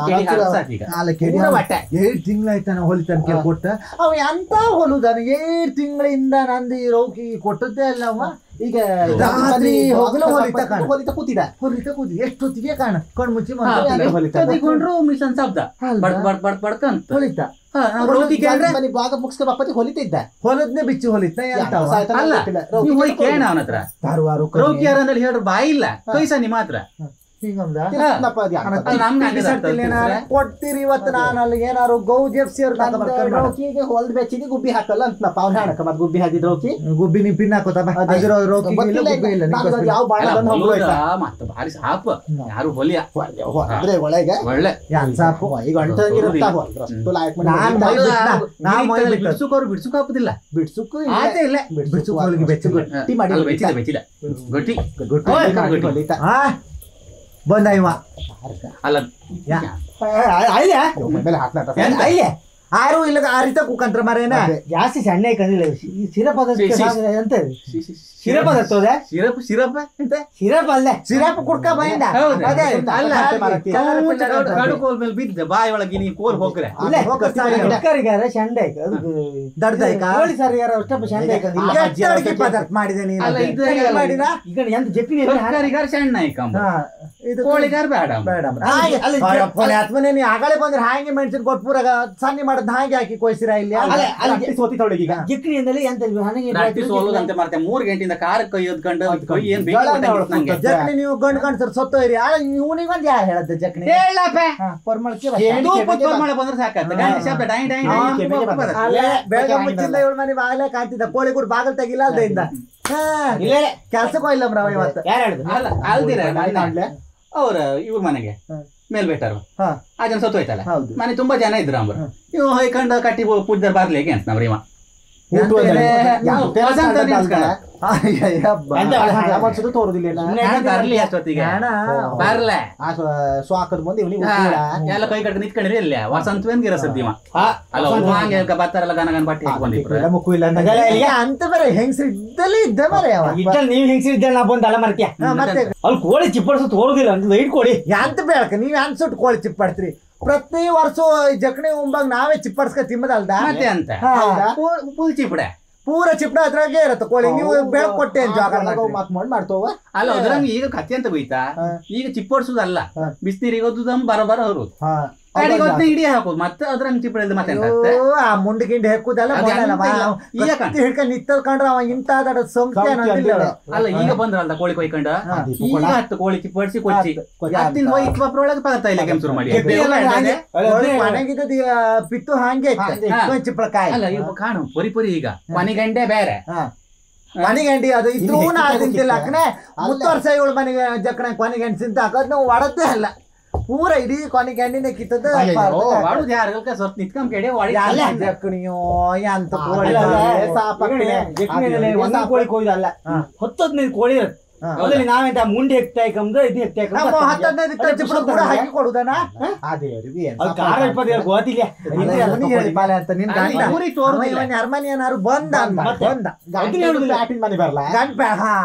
ಏಳ್ ತಿಂಗಳಾಯ್ತಾನ ಹೊಲಿತಾನ ಕೊಟ್ಟ ಅವ ಎಂತ ಹೊಲುದಾನ ಏಳ್ ತಿಂಗಳಿಂದ ನಂದು ರೌಕಿ ಕೊಟ್ಟದ್ದೇ ಅಲ್ಲ ಅವ ಈಗ ರಾತ್ರಿ ಹೋಗಲು ಹೊಲಿತ ಹೊಲಿತ ಕೂತಿದ ಹೊಲಿತ ಕೂತಿ ಎಷ್ಟೊತ್ತಿಗೆ ಕಾಣ ಕಣ್ ಮುಚ್ಚಿ ಹೊಲಿತಕೊಂಡ್ರು ಮಿಷನ್ ಶಬ್ದ ಬಡ್ಕ ಬಡ್ಕ ಬಡ್ಕ ಬಡ್ಕ ಅಂತ ಹೊಲಿತ ಭಾಗ ಮುಗಿಸ್ಕೊ ಬಪ್ಪತಿ ಹೊಲಿತಿದ್ದ ಹೊಲದ್ನೆ ಬಿಚ್ಚಿ ಹೊಲಿತ ಕೇಳ ಅವನ ಹತ್ರ ರೋಗಿಯಾರ ಅಂದ್ರೆ ಹೇಳ್ರ ಬಾಯಿ ಇಲ್ಲ ಕೈಸನಿ ಮಾತ್ರ ಕೊಡ್ತೀರಿ ಇವತ್ತು ನಾನು ಅಲ್ಲಿ ಏನಾರು ಗೌ ಜೆಪ್ಸಿ ರೋಕಿಗೆ ಹೊಲ್ದ್ ಬೆಚ್ಚಿಗೆ ಗುಬ್ಬಿ ಹಾಕಲ್ಲ ಅಂತಪ್ಪ ಅವ್ನ ಹಾಡಕ ಮತ್ ಗುಬ್ಬಿ ಹಾಕಿದ್ ರೋಕಿ ಗುಬ್ಬಿ ನೀವು ಪಿನ್ ಹಾಕೋತ ಭಾರಿ ಸಾಪ ಯಾರು ಹೊಲಿಯ ಅಂದ್ರೆ ಒಳಗೆ ಒಳ್ಳೆ ಸಾಪು ಈಗ ಬಿಡ್ಸುಕೋರು ಬಿಡ್ಸುಕ್ ಹಾಕುದಿಲ್ಲ ಬಿಡ್ಸುಕು ಇಲ್ಲ ಬಿಡ್ಸುಕ್ ಹೊಲಿಗೆ ಬೆಚ್ಚ ಗಟ್ಟಿ ಮಾಡಿ ಬೆಚ್ಚಿದ ಬೆಚ್ಚಿದ ಗಟ್ಟಿ ಗಟ್ಟಿ ಬಂದ ಇವ ಅಲ್ಲ ಆರು ಇಲ್ಲ ಆರಿತ ಕುಕ್ಕಂತ್ರ ಮರೇನ ಜಾಸ್ತಿ ಸಣ್ಣ ಕಂದಿಲ್ಲ ಸಿರಪ್ ಎಂತ ಸಿರಪ್ ಅದತ್ತೋದ ಸಿರಪ್ ಸಿರಪ್ ಎಂತ ಸಿರಪ್ ಅಲ್ಲ ಸಿರಪ್ ಕುಡ್ಕ ಬಂದ ಕಡುಕೋಲ್ ಮೇಲೆ ಬಿದ್ದ ಬಾಯಿ ಒಳಗೆ ನೀ ಕೋಲ್ ಹೋಗ್ರೆ ಕರಿಗಾರ ಶಂಡೆ ದಡ್ದಾಯ್ಕ ಕೋಳಿ ಸರಿಗಾರ ಅಷ್ಟಪ್ಪ ಶಂಡೆ ಅಡಿಗೆ ಪದಾರ್ಥ ಮಾಡಿದೆ ನೀನು ಮಾಡಿದ ಈಗ ಎಂತ ಜಪ್ಪಿನ ಕರಿಗಾರ ಸಣ್ಣ ಇದು ಕೋಳಿಗಾರ ಬೇಡ ಬೇಡ ಆತ್ಮನೇ ನೀ ಆಗಲೇ ಬಂದ್ರೆ ಹಾಗೆ ಮೆಣಸಿನ ಕೊಟ್ಪುರಾಗ ಸನ್ನಿ ಮಾಡೋದ್ ಹಾಗೆ ಹಾಕಿ ಕೊಯ್ಸಿರ ಇಲ್ಲಿ ಸೋತಿ ತೊಳಗೀಗ ಜಿಕ್ರಿಯಿಂದಲೇ ಎಂತ ಸೋಲುದಂತೆ ಮಾಡ್ತೆ ಮೂರ್ ಗಂಟೆಯಿಂದ ಕಾರ ಕೊಯ್ಯೋದ್ ಕಂಡು ಏನ್ ಜಕ್ನಿ ನೀವು ಗಂಡು ಗಂಡಸರು ಸತ್ತೋಯ್ರಿ ಇವನಿಗೊಂದು ಯಾರು ಹೇಳದ್ದೆ ಜಕ್ನಿ ಪರಿಮಳಕ್ಕೆ ಬಂದ್ರೆ ಸಾಕತ್ತೆ ಬೆಳಗ್ಗೆ ಮುಚ್ಚಿಂದ ಇವಳು ಮನೆ ಬಾಗಲೇ ಕಾಣ್ತಿದ್ದ ಕೋಳಿ ಕೂಡ ಬಾಗಲ್ ತೆಗಿಲ್ಲ ಅಲ್ದಿಂದ ಕೆಲ್ಸಕ್ಕೂ ಇಲ್ಲ ಬ್ರವ ಇವತ್ತು ಅಲ್ದಿರ ಅವ್ರ ಇವ್ರ ಮನೆಗೆ ಮೇಲ್ಬೇಟಾರು ಆ ಜನ ಸತ್ತೋಯ್ತಲ್ಲ ಮನೆ ತುಂಬಾ ಜನ ಇದ್ರು ಅಂಬ್ರು ಇವ್ ಹೊಯ್ಕೊಂಡ ಕಟ್ಟಿ ಪೂಜ್ಯರ್ ಬರ್ಲಿಕ್ಕೆ ಅಂತ ನಮ್ರಿ ಇವ ತೋರುದಿಲ್ಲ ಅಷ್ಟೊತ್ತಿಗೆ ಬರ್ಲ ಸ್ವಾಕದ ಮುಂದೆ ಎಲ್ಲ ಕೈ ಕಟ್ಟ ನಿಂತ್ಕೊಂಡ್ರಿ ಇಲ್ಲ ವಸಂತ ಗಿರ ಸದ್ದಿವ ಅಲ್ಲ ಹಂಗೆ ಬರ್ತಾರಲ್ಲ ಗನ ಗನ ಬಟ್ಟೆ ಹಾಕೊಂಡಿದ್ರು ಮುಕ್ಕು ಇಲ್ಲ ಅಂತ ಬರ ಹೆಂಗಸ್ರು ಇದ್ದಲ್ಲಿ ಇದ್ದ ಬರ ಇದ್ದಲ್ಲಿ ನೀವ್ ಹೆಂಗಸ್ರು ಇದ್ದಲ್ಲಿ ನಾ ಬಂದು ಅಲ್ಲ ಮರ್ತ್ಯ ಮತ್ತೆ ಅಲ್ಲಿ ಕೋಳಿ ಚಿಪ್ಪಡ್ಸು ತೋರುದಿಲ್ಲ ಅಂತ ಲೈಟ್ ಕೊಡಿ ಎಂತ ಬೇಳಕ ನೀವ್ ಅನ್ಸುಟ್ಟು ಕೋಳಿ ಚಿಪ್ಪಾಡ್ತೀರಿ ಪ್ರತಿ ವರ್ಷ ಜಕಣಿ ಉಂಬಾಗ ನಾವೇ ಚಿಪ್ಪಡ್ಸ್ಕ ತಿಮ್ಮದಲ್ದ ಮತ್ತೆ ಅಂತ ಫುಲ್ ಚಿಪ್ಪಡೆ ಪೂರ ಚಿಪ್ಪಡ ಅದ್ರಾಗೆ ಇರತ್ತ ಕೋಳಿ ನೀವು ಬೆಳಕ್ ಕೊಟ್ಟೆ ಮಾತ್ ಮಾಡಿ ಮಾಡ್ತವ ಅಲ್ಲ ಅದ್ರಂಗ ಈಗ ಕತ್ತಿ ಅಂತ ಬೈತಾ ಈಗ ಚಿಪ್ಪಡ್ಸುದಲ್ಲ ಬಿಸಿನೀರಿಗೆ ಓದುದ ಬರ ಬರ ಹರುದು ಇಡೀ ಹಾಕೋದು ಮತ್ತೆ ಅದ್ರಂಗ ಚಿಪ್ಪಡ ಮತ್ತೆ ಆ ಮುಂಡಿ ಗಿಂಡಿ ಹಾಕುದಲ್ಲ ಹಿಡ್ಕೊಂಡ್ ನಿತ್ತಲ್ಕೊಂಡ್ರ ಅವ ಇಂತ ಸಂಖ್ಯೆ ಅಲ್ಲ ಈಗ ಬಂದ್ರಲ್ಲ ಕೋಳಿ ಕೊಯ್ಕೊಂಡ ಈಗ ಹತ್ತು ಕೋಳಿ ಚಿಪ್ಪಡಿಸಿ ಕೊಚ್ಚಿ ಹತ್ತಿನ ಇಪ್ಪತ್ತರೊಳಗೆ ಪದಾರ್ಥ ಇಲ್ಲ ಕೆಂಪು ಮಾಡಿ ಮನೆಗಿದ್ದ ಪಿತ್ತು ಹಾಂಗೆ ಚಿಪ್ಪಳಕಾಯಿ ಅಲ್ಲ ಈಗ ಕಾಣು ಪೊರಿ ಪೊರಿ ಈಗ ಮನೆಗಂಡೆ ಬೇರೆ ಮನೆಗಂಡಿ ಅದು ಇದ್ರೂ ನಾ ತಿಂತಿಲ್ಲ ಅಕ್ಕನೆ ಮುತ್ತು ವರ್ಷ ಇವಳು ಮನೆಗೆ ಜಕ್ಕಣ ಕೊನೆಗಂಡಿ ತಿಂತ ಹಾಕೋದ್ ನಾವು ಒಡದ್ದೇ ಅಲ್ಲ ಪೂರ ಇಡೀ ಕೊನೆಗೆ ಎಣ್ಣಿನ ಕಿತ್ತದ ಜಕ್ಣಿಯೋ ಎಂತ ಕೋಳಿ ಕೊಯ್ದಲ್ಲ ಹತ್ತು ಹದಿನೈದು ಕೋಳಿ ಇರುತ್ತೆ ಅದ್ರಲ್ಲಿ ನಾವೆಂತ ಮುಂಡೆ ಎಕ್ತಾಯ್ಕಂದ್ರೆ ಇದು ಎಕ್ತಾಯ್ಕ ಹಾಕಿ ಕೊಡುದನ ಅರ್ಮನಿಯನಾರು ಬಂದ ಬಂದ ಮನೆ ಬರಲ್ಲ ಗಂಟ ಹಾ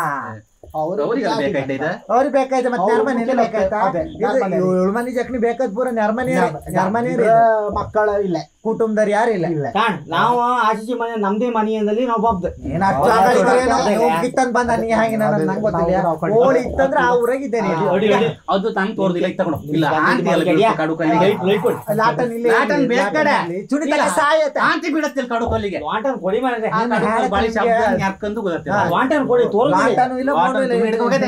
ಅವ್ರಿಗೆ ಬೇಕಾಯ್ತು ಮತ್ತೆ ನೆರ್ಮನೆ ಬೇಕಾಯ್ತಾ ಏಳು ಮನೆ ಜಕ್ನಿ ಬೇಕಾದ್ ಪೂರ ನೆರ್ಮನೆ ನೆರ್ಮನೆ ಮಕ್ಕಳ ಇಲ್ಲ ಕುಟುಂಬದವ್ರು ಯಾರು ಇಲ್ಲ ಇಲ್ಲ ನಾವು ಆಚೆ ಮನೆ ನಮ್ದೇ ಮನೆಯಲ್ಲಿ ನಾವು ಬಾಬ್ದು ಕಿತ್ತಂದ್ ಬಂದ ನೀ ಹಾಗೆ ನಂಗೆ ಗೊತ್ತಿಲ್ಲ ಕೋಳಿ ಇತ್ತಂದ್ರೆ ಆ ಊರಾಗಿದ್ದೇನೆ ಅದು ತಂದು ತೋರ್ದಿಲ್ಲ ಲಾಟನ್ ಇಲ್ಲಿ ಚುಡಿತ ಸಾಯತ್ತೆ ಆಂಟಿ ಬಿಡತ್ತಿಲ್ಲ ಕಡು ಕಲ್ಲಿಗೆ ವಾಂಟನ್ ಕೊಡಿ ಮಾಡಿದ್ರೆ ಯಾಕಂದು ಗೊತ್ತಿಲ್ಲ ವಾಂಟನ್ ಕೊಡಿ ತೋರ್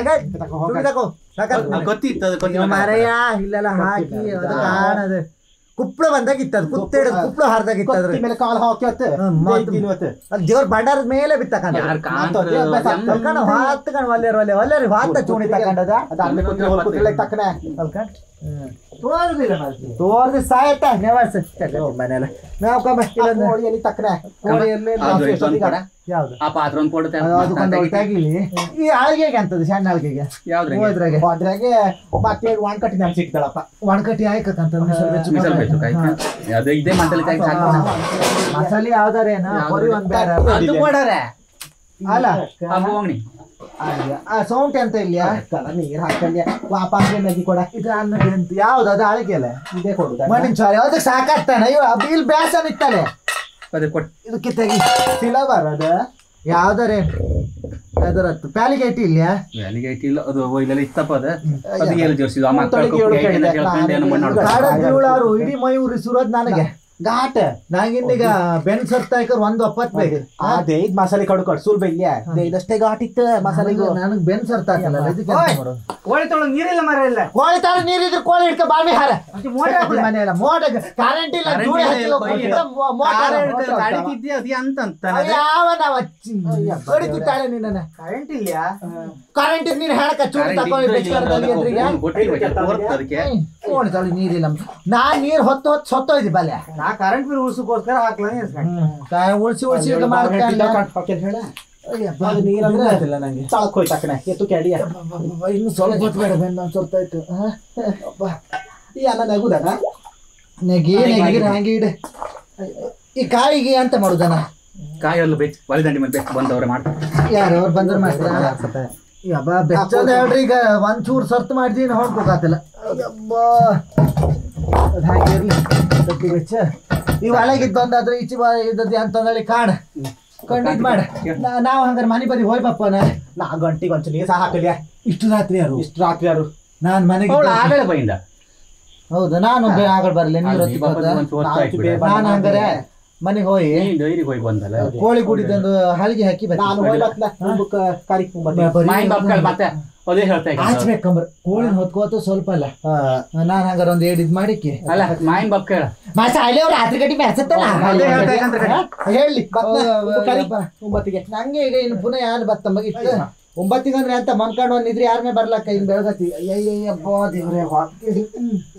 ಗೊತ್ತಿತ್ತು ಮರೆಯ ಇಲ್ಲೆಲ್ಲ ಹಾಕಿ ಅದು ಕಾಣದು ಕುಪ್ಪಳ ಬಂದಾಗ ಇತ್ತದ ಕುತ್ತೇಡ ಕುಪ್ಪಳ ಹಾರ್ದಾಗ ಇತ್ತದ ಮೇಲೆ ಕಾಲು ಹಾಕಿ ಹೊತ್ತು ಅಲ್ಲಿ ದೇವ್ರ ಭಂಡಾರದ ಮೇಲೆ ಬಿತ್ತಕಂಡ ಹಾತ್ ಕಣ ಒಲ್ಲೆರ್ ಒಲ್ಲೆ ಒಲ್ಲೆರ್ ಹಾತ ಚೂಣಿ ತಕೊಂಡದ ತಕ್ಕನೆ ತೋರ್ದಿಲ್ಲ ತೋರ್ದಿ ಸಾಯತ್ತ ನೆವರ್ಸ್ ಮನೆಯಲ್ಲ ನಾವು ಕಮ್ಮ ಕೋಳಿಯಲ್ಲಿ ತಕ್ಕನೆ ಕೋಳಿಯಲ್ಲಿ ಯಾವ್ದು ಆ ಪಾತ್ರ ಒಂದು ಕೊಡುತ್ತೆ ತೆಗಿಲಿ ಈ ಆಳ್ಗೆಗೆ ಅಂತದ ಸಣ್ಣ ಆಳ್ಗೆಗೆ ಯಾವ್ದ್ರಾಗೆ ಅದ್ರಾಗೆ ಮತ್ತೆ ಒಣಕಟ್ಟಿ ನಾನು ಸಿಕ್ತಾಳಪ್ಪ ಒಣಕಟ್ಟಿ ಆಯ್ಕಂತ ಅದು ಇದೇ ಮಾತಲ್ಲಿ ಮಸಾಲೆ ಯಾವ್ದಾರೇನ ಬರೀ ಒಂದ್ ಬೇರೆ ಅದು ಕೊಡಾರೆ ಅಲ್ಲ ಹೋಗ್ನಿ ಆ ಸೌಂಟ್ ಅಂತ ಇಲ್ಲ ನೀರ್ ಹಾಕೊಂಡೆ ವಾಪಸ್ ನಗಿ ಕೊಡ ಇದು ಅನ್ನದ ಎಂತ ಯಾವ್ದು ಅದು ಆಳಿಕೆ ಅಲ್ಲ ಇದೇ ಕೊಡುದ ಮಣ್ಣಿನ ಸಾರಿ ಅದಕ್ಕೆ ಸಾಕಾಗ್ತಾನೆ ಇವ ಇಲ್ಲಿ ಬ್ಯಾಸನ್ ಇತ್ತಲೆ ಅದೇ ಕೊಟ್ಟು ಇದಕ್ಕೆ ತೆಗಿ ಸಿಲಬರ್ ಅದ ಯಾವ್ದಾರೆ ಅದರತ್ತು ಪ್ಯಾಲಿಗೇಟ್ ಇಲ್ಲ ಪ್ಯಾಲಿಗೇಟ್ ಇಲ್ಲ ಅದು ಇಲ್ಲೆಲ್ಲ ಇತ್ತಪ್ಪ ಅದ ಅದು ಏನು ಜೋಡಿಸಿದ್ವು ಆ ಮಕ್ಕಳು ಇಡೀ ಮೈ ಉರಿಸಿರೋದು ನನಗೆ ಘಾಟ್ ನಾಗಿನ್ನೀಗ ಬೆನ್ ಸರ್ತಾಯ್ಕರ್ ಒಂದು ಒಪ್ಪತ್ ಬೇಕು ಅದೇ ಇದ್ ಮಸಾಲೆ ಕಡು ಕಟ್ ಸುಲ್ ಬೈಲ್ಯ ಇದಷ್ಟೇ ಘಾಟ್ ಇತ್ತು ಮಸಾಲೆಗೂ ನನಗೆ ಬೆನ್ ಸರ್ತಾಕಲ್ಲ ಇದಕ್ಕೆ ಕೋಳಿ ತೊಳಗ್ ನೀರಿಲ್ಲ ಮರ ಇಲ್ಲ ಕೋಳಿ ತಾಳ ನೀರಿದ್ರೆ ಕೋಳಿ ಹಿಡ್ಕ ಬಾವಿ ಹಾರ ಮನೆ ಎಲ್ಲ ಮೋಟ ಕರೆಂಟ್ ಇಲ್ಲ ಯಾವ ನಾವು ಹೊಡಿತಿತ್ತಾಳೆ ನಿನ್ನ ಕರೆಂಟ್ ಇಲ್ಲ ಕರೆಂಟ್ ನೀರು ಹೇಳಕ ಚೂರು ಕೋಳಿ ತಾಳ ನೀರಿಲ್ಲ ನಾನ್ ನೀರ್ ಹೊತ್ತು ಹೊತ್ತು ಸತ್ತೋಯ್ದಿ ಬಲ್ಯ ನಾ ಕರೆಂಟ್ ಬಿಲ್ ಉಳಿಸೋಕೋಸ್ಕರ ಹಾಕ್ಲ ಉಳಿಸಿ ಉಳಿಸಿ ಮಾಡ್ತಾರೆ ನೀರಂದ್ರೆ ನಂಗೆ ತಳಕ್ ಹೋಯ್ತು ಅಕ್ಕನೆ ಎತ್ತು ಕೆಡಿಯ ಇನ್ನು ಸ್ವಲ್ಪ ಹೊತ್ತು ಬೇಡ ಬೆನ್ನ ಸ್ವಲ್ಪ ಆಯ್ತು ಈ ಅನ್ನ ನಗುದನ ನೆಗಿ ನೆಗಿ ಹಂಗೆ ಇಡ ಈ ಕಾಯಿಗೆ ಅಂತ ಮಾಡುದನ ಕಾಯಲ್ಲ ಬೆಚ್ಚ ಒಳದಂಡಿ ಮೇಲೆ ಬೆಚ್ಚ ಬಂದವ್ರೆ ಮಾಡ್ತಾರೆ ಯಾರು ಅವ್ರು ಬಂದ್ರೆ ಮಾಡ್ತಾರೆ ಯಬ್ಬ ಬೆಚ್ಚದ ಹೇಳ್ರಿ ಈಗ ಒಂದ್ ಚೂರು ಸರ್ತ್ ಮಾಡಿದೀನಿ ಹೊಡ್ಕೋಕಾತಿಲ್ಲ ಅಬ್ಬಾ ಅದು ಹಾಗೆ ಇರ್ಲಿ ಸತ್ತಿ ಬೆಚ್ಚ ಈ ಒಳಗಿದ್ದು ಒಂದಾದ್ರೆ ಈಚೆ ಇದ್ದದ್ದು ಅಂತಂದೇಳಿ ಕಾಣ ಕಂಡಿದ್ ಮಾಡ ನಾವು ಹಂಗಾರೆ ಮನೆ ಬದಿ ಹೋಯ್ಬಪ್ಪ ನಾ ಗಂಟಿಗೆ ಒಂಚೂರು ನೀರು ಸಹ ಹಾಕಲಿಯ ಇಷ್ಟು ರಾತ್ರಿ ಯಾರು ಇಷ್ಟು ರಾತ್ರಿ ಯಾರು ನಾನ್ ಮನೆಗೆ ಆಗಲೇ ಬೈಂದ ಹೌದಾ ನಾನು ಆಗಲ್ ಬರ್ಲಿ ನೀರು ನಾನು ಹಂಗಾರೆ ಮನೆಗೆ ಹೋಗಿ ಡೈರಿಗೆ ಹೋಗಿ ಬಂದಲ್ಲ ಕೋಳಿ ಕುಡಿದೊಂದು ಹಾಲಿಗೆ ಹಾಕಿ ನಾನು ಹೋಗ್ಲತ್ಲ ಕರಿ ಮತ್ತೆ ಅದೇ ಹೇಳ್ತಾ ಹಾಚ್ಬೇಕಂಬ್ರ ಕೋಳಿ ಹೊತ್ಕೋತ ಸ್ವಲ್ಪ ಅಲ್ಲ ನಾನ್ ಹಂಗಾರ ಒಂದ್ ಏಡ್ ಇದ್ ಮಾಡಿಕ್ಕೆ ಅಲ್ಲ ಮಾಯಿನ ಬಾಪ್ ಕೇಳ ಮಾಸ ಅಲ್ಲಿ ಅವ್ರ ರಾತ್ರಿ ಗಟ್ಟಿ ಮೆರ್ಸತ್ತಲ್ಲ ಹೇಳಿ ಒಂಬತ್ತಿಗೆ ನಂಗೆ ಈಗ ಇನ್ನು ಪುನಃ ಯಾರು ಬತ್ತಂಬ ಇಟ್ಟು ಒಂಬತ್ತಿಗೆ ಅಂದ್ರೆ ಅಂತ ಮನ್ಕೊಂಡು ಒಂದ್ ನಿದ್ರಿ ಯಾರನ್ನೇ ಬರ್ಲಕ್ಕ ಇನ್ ಬೆಳಗತಿ ಅಯ್ಯಯ್ಯಪ್ಪ ದೇವ್ರೆ